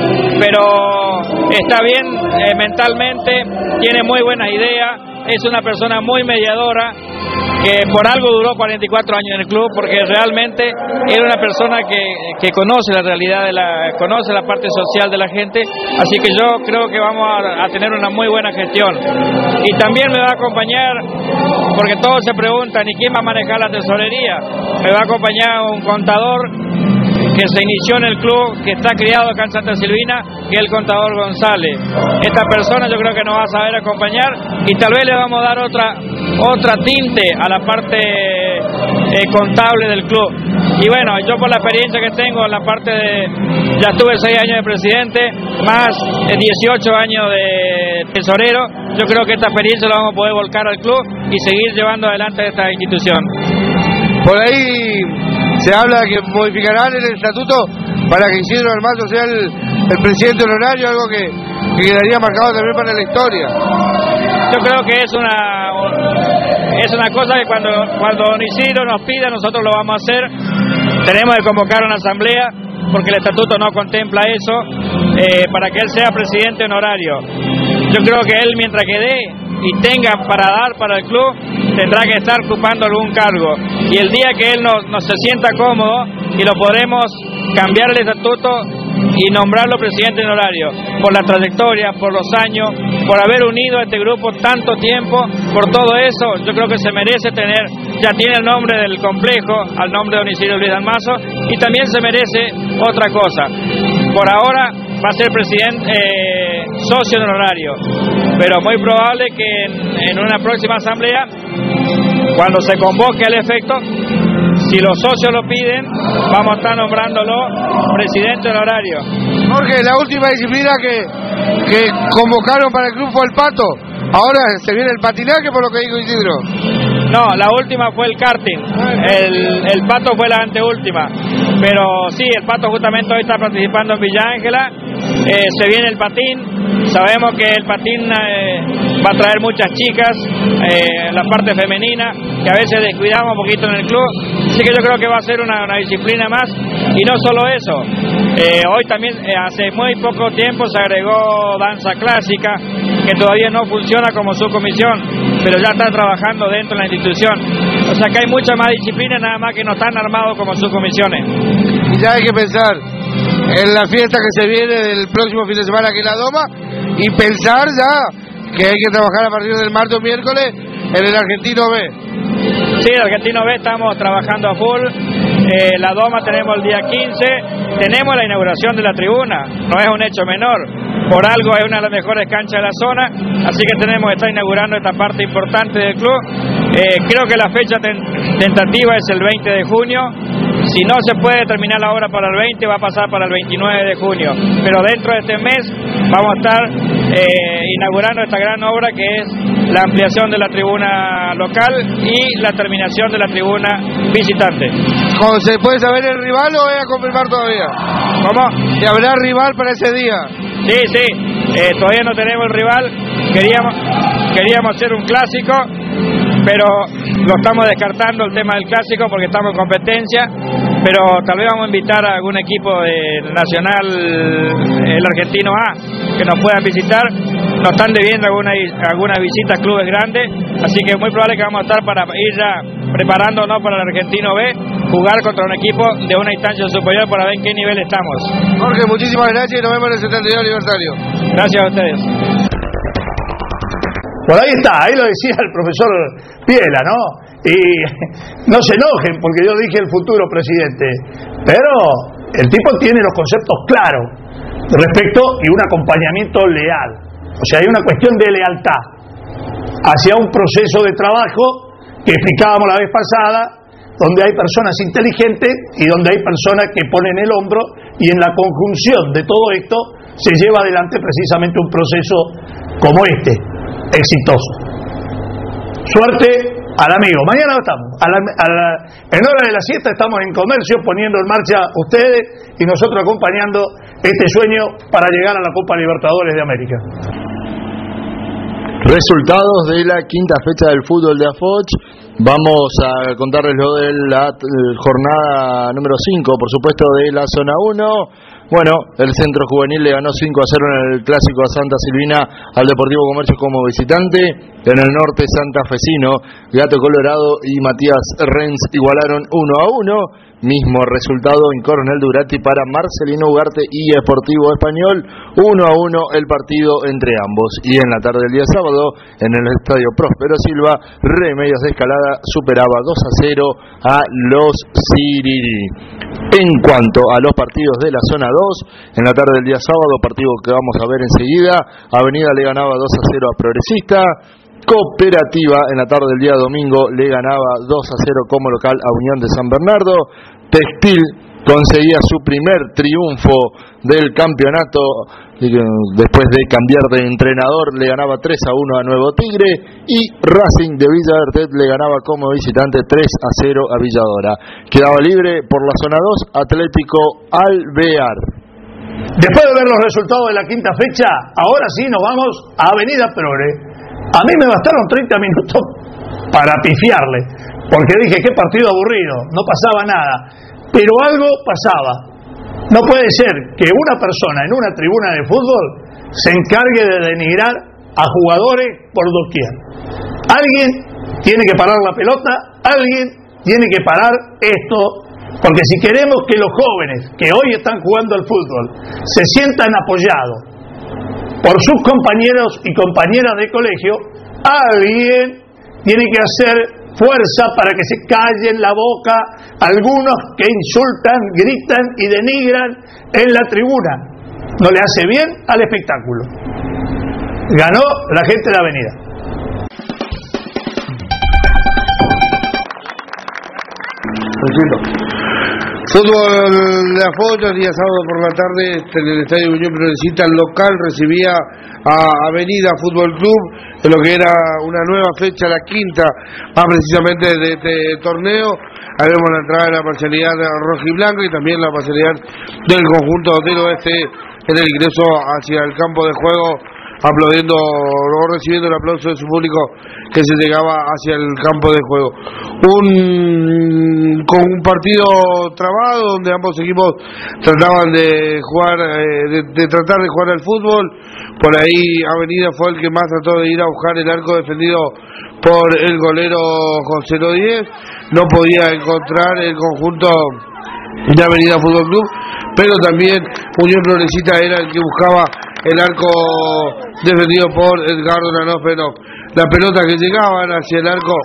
pero está bien mentalmente, tiene muy buenas ideas, es una persona muy mediadora, que por algo duró 44 años en el club, porque realmente era una persona que conoce la realidad, conoce la parte social de la gente, así que yo creo que vamos a tener una muy buena gestión. Y también me va a acompañar, porque todos se preguntan, ¿y quién va a manejar la tesorería? Me va a acompañar un contador que se inició en el club, que está criado acá en Santa Silvina, que es el contador González. Esta persona yo creo que nos va a saber acompañar y tal vez le vamos a dar otra tinte a la parte contable del club. Y bueno, yo por la experiencia que tengo en la parte ya estuve 6 años de presidente, más 18 años de tesorero, yo creo que esta experiencia la vamos a poder volcar al club y seguir llevando adelante esta institución. Por ahí se habla de que modificarán el estatuto para que Isidro Almazo sea el presidente honorario, algo que quedaría marcado también para la historia. Yo creo que es una cosa que cuando Don Isidro nos pida, nosotros lo vamos a hacer. Tenemos que convocar una asamblea porque el estatuto no contempla eso, para que él sea presidente honorario. Yo creo que él, mientras que dé y tenga para dar para el club, tendrá que estar ocupando algún cargo, y el día que él no se sienta cómodo y lo podremos cambiar el estatuto y nombrarlo presidente honorario, por la trayectoria, por los años, por haber unido a este grupo tanto tiempo, por todo eso, yo creo que se merece ya tiene el nombre del complejo, al nombre de Don Isidro Luis Almazo, y también se merece otra cosa. Por ahora va a ser presidente socio honorario, pero muy probable que en una próxima asamblea, cuando se convoque al efecto, si los socios lo piden, vamos a estar nombrándolo presidente honorario. Jorge, la última disciplina que convocaron para el club fue el pato. Ahora se viene el patinaje, por lo que dijo Isidro. No, la última fue el karting. El pato fue la anteúltima. Pero sí, el pato justamente hoy está participando en Villa Ángela. Se viene el patín. Sabemos que el patín va a traer muchas chicas, la parte femenina, que a veces descuidamos un poquito en el club. Así que yo creo que va a ser una disciplina más. Y no solo eso, hoy también, hace muy poco tiempo se agregó danza clásica, que todavía no funciona como subcomisión, pero ya está trabajando dentro de la institución. O sea que hay mucha más disciplina, nada más que no están armados como subcomisiones. Y ya hay que pensar en la fiesta que se viene del próximo fin de semana aquí en la Doma, y pensar ya que hay que trabajar a partir del martes o miércoles en el Argentino B. Sí, el Argentino B estamos trabajando a full. La Doma tenemos el día 15, tenemos la inauguración de la tribuna, no es un hecho menor, por algo es una de las mejores canchas de la zona, así que tenemos que estar inaugurando esta parte importante del club. Creo que la fecha tentativa es el 20 de junio, si no se puede terminar la obra para el 20, va a pasar para el 29 de junio, pero dentro de este mes vamos a estar inaugurando esta gran obra, que es la ampliación de la tribuna local y la terminación de la tribuna visitante. ¿Se puede saber el rival o es a confirmar todavía? ¿Cómo? ¿Y habrá rival para ese día? Sí, todavía no tenemos el rival. Queríamos hacer un clásico, pero lo estamos descartando el tema del clásico porque estamos en competencia, pero tal vez vamos a invitar a algún equipo nacional, el Argentino A, que nos puedan visitar. Nos están debiendo algunas visitas a clubes grandes, así que es muy probable que vamos a estar para ir ya preparándonos para el Argentino B, jugar contra un equipo de una instancia superior para ver en qué nivel estamos. Jorge, muchísimas gracias y nos vemos en el 72 aniversario. Gracias a ustedes. Por ahí está, ahí lo decía el profesor Piela, ¿no? Y no se enojen porque yo dije el futuro presidente, pero el tipo tiene los conceptos claros respecto y un acompañamiento leal. O sea, hay una cuestión de lealtad hacia un proceso de trabajo que explicábamos la vez pasada, donde hay personas inteligentes y donde hay personas que ponen el hombro, y en la conjunción de todo esto se lleva adelante precisamente un proceso como este, exitoso. Suerte al amigo. Mañana estamos, en hora de la siesta estamos en Comercio poniendo en marcha ustedes y nosotros acompañando este sueño para llegar a la Copa Libertadores de América. Resultados de la quinta fecha del fútbol de AFOCH. Vamos a contarles lo de la jornada número 5, por supuesto, de la zona 1. Bueno, el Centro Juvenil le ganó 5-0 en el Clásico a Santa Silvina al Deportivo Comercio como visitante. En el norte santafesino, Gato Colorado y Matías Renz igualaron 1-1. Mismo resultado en Coronel Durati para Marcelino Ugarte y Sportivo Español, 1-1 el partido entre ambos. Y en la tarde del día sábado, en el Estadio Próspero Silva, Remedios de Escalada superaba 2-0 a los Sirirí. En cuanto a los partidos de la zona 2, en la tarde del día sábado, partido que vamos a ver enseguida, Avenida le ganaba 2-0 a Progresista. Cooperativa en la tarde del día domingo le ganaba 2-0 como local a Unión de San Bernardo. Textil conseguía su primer triunfo del campeonato después de cambiar de entrenador, le ganaba 3-1 a Nuevo Tigre. Y Racing de Villa Bertet le ganaba como visitante 3-0 a Villadora. Quedaba libre por la zona 2 Atlético Alvear. Después de ver los resultados de la quinta fecha, ahora sí nos vamos a Avenida Progre. A mí me bastaron 30 minutos para pifiarle, porque dije, qué partido aburrido, no pasaba nada. Pero algo pasaba. No puede ser que una persona en una tribuna de fútbol se encargue de denigrar a jugadores por doquier. Alguien tiene que parar la pelota, alguien tiene que parar esto, porque si queremos que los jóvenes que hoy están jugando al fútbol se sientan apoyados por sus compañeros y compañeras de colegio, alguien tiene que hacer fuerza para que se callen la boca algunos que insultan, gritan y denigran en la tribuna. No le hace bien al espectáculo. Ganó la gente de la Avenida. Fútbol de AFOCH, el día sábado por la tarde en el Estadio Unión Progresista, el local recibía a Avenida Fútbol Club en lo que era una nueva fecha, la quinta más precisamente de este torneo. Ahí vemos la entrada de la parcialidad rojiblanca y también la parcialidad del conjunto del oeste en el ingreso hacia el campo de juego, aplaudiendo o recibiendo el aplauso de su público que se llegaba hacia el campo de juego. Con un partido trabado donde ambos equipos trataban de jugar, de tratar de jugar al fútbol. Por ahí Avenida fue el que más trató de ir a buscar el arco defendido por el golero José Lodiez. No podía encontrar el conjunto de Avenida Fútbol Club, pero también Unión Progresista era el que buscaba el arco defendido por Edgardo Nanófeno. La pelota que llegaban hacia el arco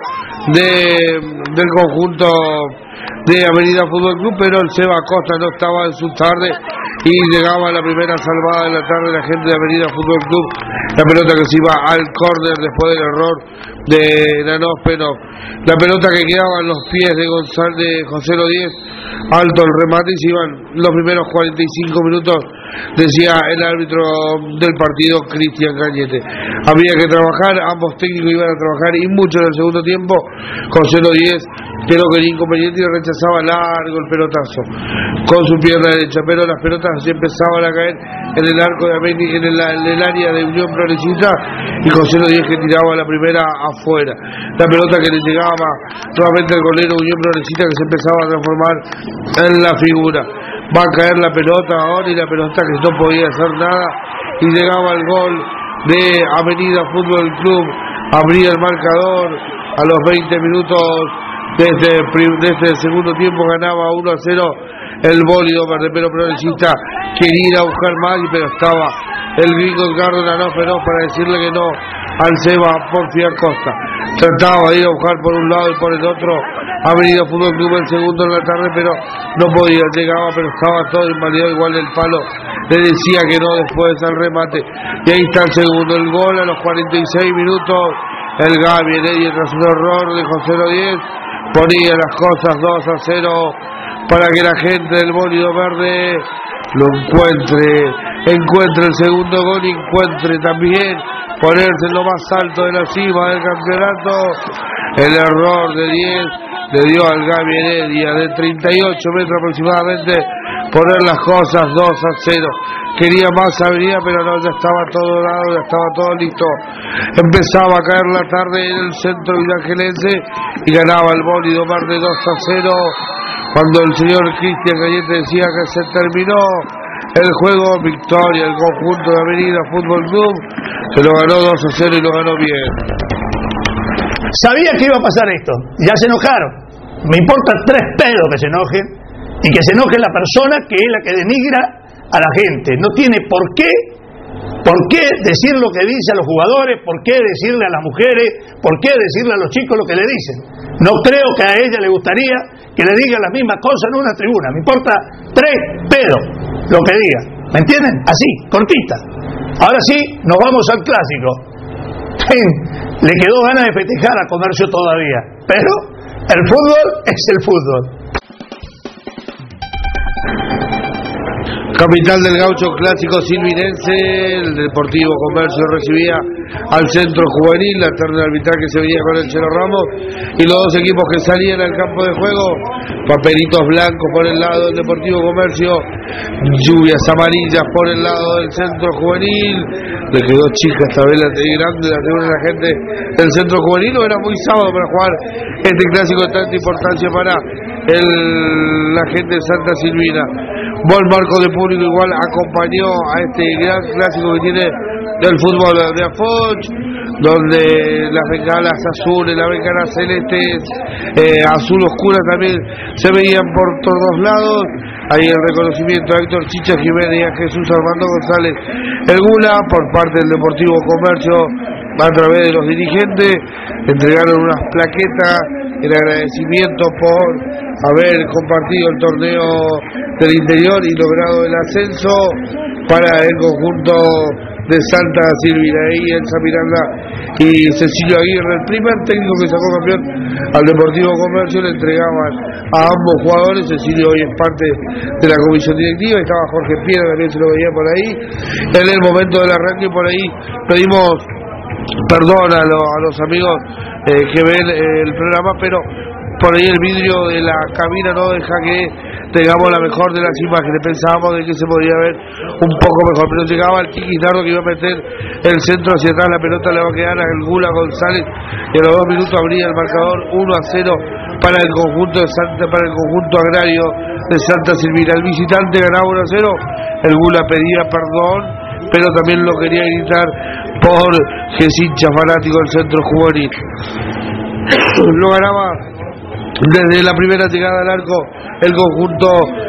del conjunto de Avenida Fútbol Club, pero el Seba Costa no estaba en su tarde y llegaba la primera salvada de la tarde la gente de Avenida Fútbol Club. La pelota que se iba al córner después del error de Nanófeno. La pelota que quedaba en los pies de José Lodiez, alto el remate, y se iban los primeros 45 minutos, decía el árbitro del partido, Cristian Cañete. Había que trabajar, ambos técnicos iban a trabajar y mucho en el segundo tiempo. José Lodiez quedó con inconveniente y rechazaba largo el pelotazo con su pierna derecha, pero las pelotas empezaban a caer en el arco de en el área de Unión Progresista, y José Lodiez que tiraba la primera afuera. La pelota que le llegaba nuevamente al golero Unión Progresista, que se empezaba a transformar en la figura. Va a caer la pelota ahora, y la pelota que no podía hacer nada, y llegaba el gol de Avenida Fútbol Club. Abría el marcador a los 20 minutos de este segundo tiempo. Ganaba 1-0 el bólido verdepero progresista. Quería ir a buscar más, pero estaba el gringo Edgardo Nanófeno para decirle que no al Seba Porfía Costa. Trataba de ir a buscar por un lado y por el otro Avenida Fútbol Club el segundo en la tarde, pero no podía, llegaba, pero estaba todo invalidado. Igual el palo le decía que no después al remate, y ahí está el segundo, el gol a los 46 minutos. El Gaby Heredia, tras un error de José Lodiez, ponía las cosas 2-0 para que la gente del bólido verde lo encuentre el segundo gol y encuentre también ponerse en lo más alto de la cima del campeonato. El error de 10 le dio al Gaby Heredia de 38 metros aproximadamente poner las cosas 2-0. Quería más avenida, pero no, ya estaba todo dado, ya estaba todo listo. Empezaba a caer la tarde en el centro villagelense y ganaba el bólido verde 2-0. Cuando el señor Cristian Gallete decía que se terminó el juego, victoria el conjunto de Avenida Fútbol Club, se lo ganó 2-0 y lo ganó bien. Sabía que iba a pasar esto, ya se enojaron. Me importa 3 pelos que se enojen y que se enoje la persona que es la que denigra a la gente. No tiene por qué decir lo que dice a los jugadores, por qué decirle a las mujeres, por qué decirle a los chicos lo que le dicen. No creo que a ella le gustaría que le digan las mismas cosas en una tribuna. Me importa 3 pelos lo que diga. ¿Me entienden? Así, cortita. Ahora sí, nos vamos al clásico. Le quedó ganas de festejar a Comercio todavía, pero el fútbol es el fútbol. Capital del Gaucho Clásico Silvinense, el Deportivo Comercio recibía al Centro Juvenil, la terna arbitral que se venía con el Chelo Ramos, y los dos equipos que salían al campo de juego, papelitos blancos por el lado del Deportivo Comercio, lluvias amarillas por el lado del Centro Juvenil. Le quedó chica esta vez la grande la tribuna de la gente del Centro Juvenil, o era muy sábado para jugar este clásico de tanta importancia para la gente de Santa Silvina. Buen marco de público igual acompañó a este gran clásico que tiene del fútbol de Afoch, donde las bengalas azules, las bengalas celestes, azul oscura también se veían por todos lados. Ahí el reconocimiento a Héctor Chicha Jiménez y a Jesús Armando González el Gula por parte del Deportivo Comercio a través de los dirigentes. Entregaron unas plaquetas en agradecimiento por haber compartido el torneo del interior y logrado el ascenso para el conjunto de Santa Silvina. Ahí Elsa Miranda y Cecilio Aguirre, el primer técnico que sacó campeón al Deportivo Comercio, le entregaban a ambos jugadores. Cecilio hoy es parte de la comisión directiva, estaba Jorge Piedra, también se lo veía por ahí. En el momento del arranque por ahí pedimos perdón a los amigos que ven el programa, pero por ahí el vidrio de la cabina no deja que tengamos la mejor de las imágenes. Pensábamos de que se podría ver un poco mejor, pero llegaba el Kiki Nardo que iba a meter el centro hacia atrás, la pelota le va a quedar a el Gula González y a los 2 minutos abría el marcador 1-0 para el conjunto de Santa, para el conjunto agrario de Santa Silvina. El visitante ganaba 1-0, el Gula pedía perdón, pero también lo quería gritar por Gesincha, fanático del Centro Juvenil. Lo ganaba desde la primera llegada al arco el conjunto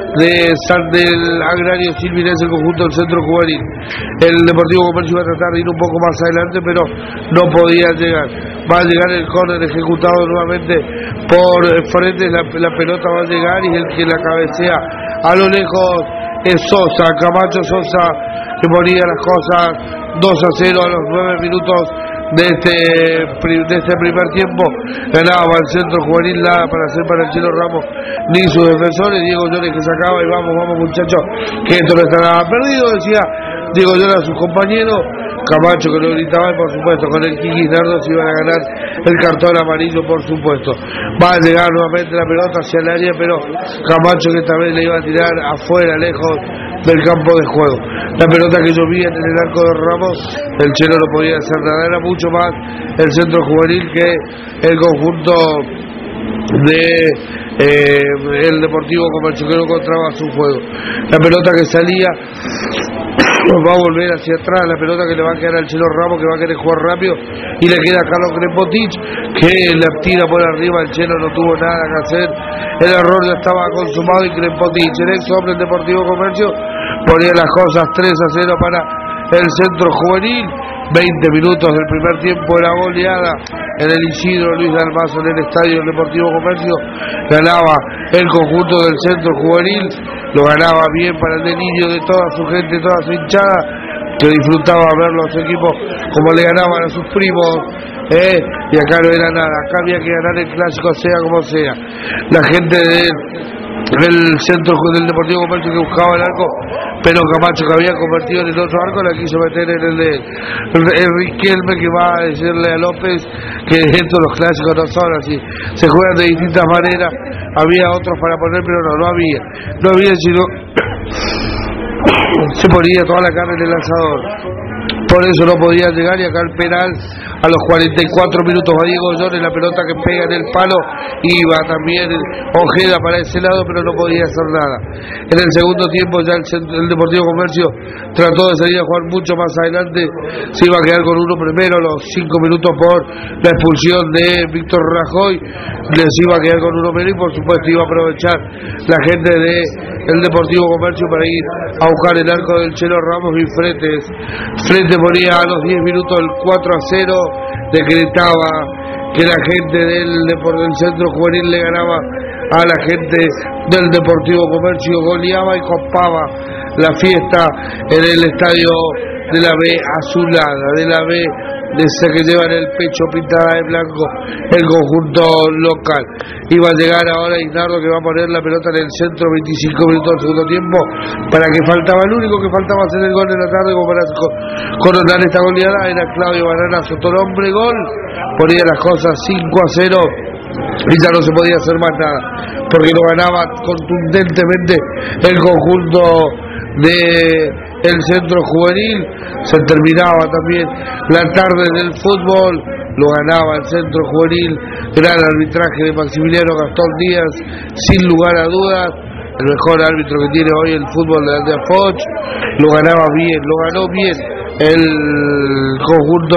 del agrario silvinense, el conjunto del Centro Juvenil. El Deportivo Comercio iba a tratar de ir un poco más adelante, pero no podía llegar. Va a llegar el córner ejecutado nuevamente por frente, la pelota va a llegar y el que la cabecea a lo lejos es Sosa, Camacho Sosa, que ponía las cosas 2-0 a los 9 minutos de este primer tiempo. Ganaba el Centro Juvenil, nada para hacer para el Chelo Ramos ni sus defensores. Diego Llones que sacaba y vamos muchachos, que esto no está nada perdido, decía Diego Llones a sus compañeros. Camacho que lo gritaba y por supuesto con el Kiki Nardo se iban a ganar el cartón amarillo, por supuesto. Va a llegar nuevamente la pelota hacia el área, pero Camacho que esta vez le iba a tirar afuera, lejos del campo de juego. La pelota que llovía en el arco de Ramos, el Chelo no podía hacer nada, era mucho más el Centro Juvenil que el conjunto de el Deportivo Comercio, que no encontraba su juego. La pelota que salía va a volver hacia atrás, la pelota que le va a quedar al Chelo Ramos, que va a querer jugar rápido y le queda a Carlos Krempotich, que la tira por arriba. El Chelo no tuvo nada que hacer, el error ya estaba consumado y Krempotich, el ex hombre del Deportivo Comercio, ponía las cosas 3-0 para el Centro Juvenil. 20 minutos del primer tiempo de la goleada en el Isidro Luis Dalmazo, en el estadio del Deportivo Comercio. Ganaba el conjunto del Centro Juvenil, lo ganaba bien para el delirio de toda su gente, toda su hinchada, que disfrutaba verlo a su equipo como le ganaban a sus primos, y acá no era nada, acá había que ganar el clásico sea como sea. La gente del centro del Deportivo Comercio que buscaba el arco, pero Camacho, que había convertido en el otro arco, la quiso meter en el de el Riquelme, que va a decirle a López que estos los clásicos no son así, se juegan de distintas maneras. Había otros para poner, pero no había, sino se ponía toda la carne en el asador. Por eso no podía llegar, y acá el penal a los 44 minutos va Diego Llones, la pelota que pega en el palo, iba también Ojeda para ese lado, pero no podía hacer nada. En el segundo tiempo ya el Deportivo Comercio trató de salir a jugar mucho más adelante, se iba a quedar con uno primero a los 5 minutos por la expulsión de Víctor Rajoy, les iba a quedar con uno menos, y por supuesto iba a aprovechar la gente del Deportivo Comercio para ir a buscar el arco del Chelo Ramos, y Frente ponía a los 10 minutos el 4-0, decretaba que la gente del centro juvenil le ganaba a la gente del Deportivo Comercio, goleaba y copaba la fiesta en el estadio de la B azulada, de la B de esa que lleva en el pecho pintada de blanco el conjunto local. Iba a llegar ahora Ignardo, que va a poner la pelota en el centro, 25 minutos del segundo tiempo, para que faltaba, el único que faltaba hacer el gol en la tarde como para coronar esta goleada, era Claudio Banana, sotonombre, gol, ponía las cosas 5-0 y ya no se podía hacer más nada, porque lo ganaba contundentemente el conjunto el centro juvenil. Se terminaba también la tarde del fútbol, lo ganaba el centro juvenil, gran arbitraje de Maximiliano Gastón Díaz, sin lugar a dudas, el mejor árbitro que tiene hoy el fútbol de Aldea Foch, lo ganaba bien, lo ganó bien el conjunto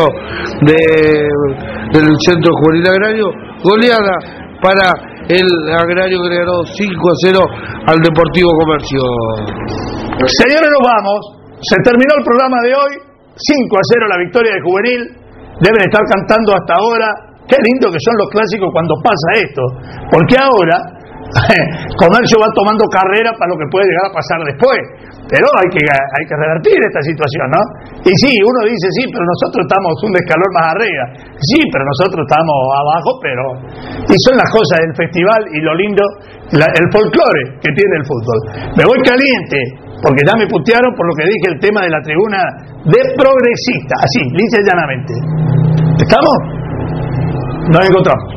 del centro juvenil agrario. Goleada para el agrario, que le ganó 5-0 al Deportivo Comercio. Señores, nos vamos. Se terminó el programa de hoy. 5-0 la victoria de Juvenil. Deben estar cantando hasta ahora. Qué lindo que son los clásicos cuando pasa esto. Porque ahora Comercio va tomando carrera para lo que puede llegar a pasar después. Pero hay que revertir esta situación, ¿no? Y sí, uno dice, sí, pero nosotros estamos un escalón más arriba. Sí, pero nosotros estamos abajo, pero... Y son las cosas del festival y lo lindo, el folclore que tiene el fútbol. Me voy caliente, porque ya me putearon por lo que dije el tema de la tribuna de progresista. Así, lisa y llanamente. ¿Estamos? Nos encontramos.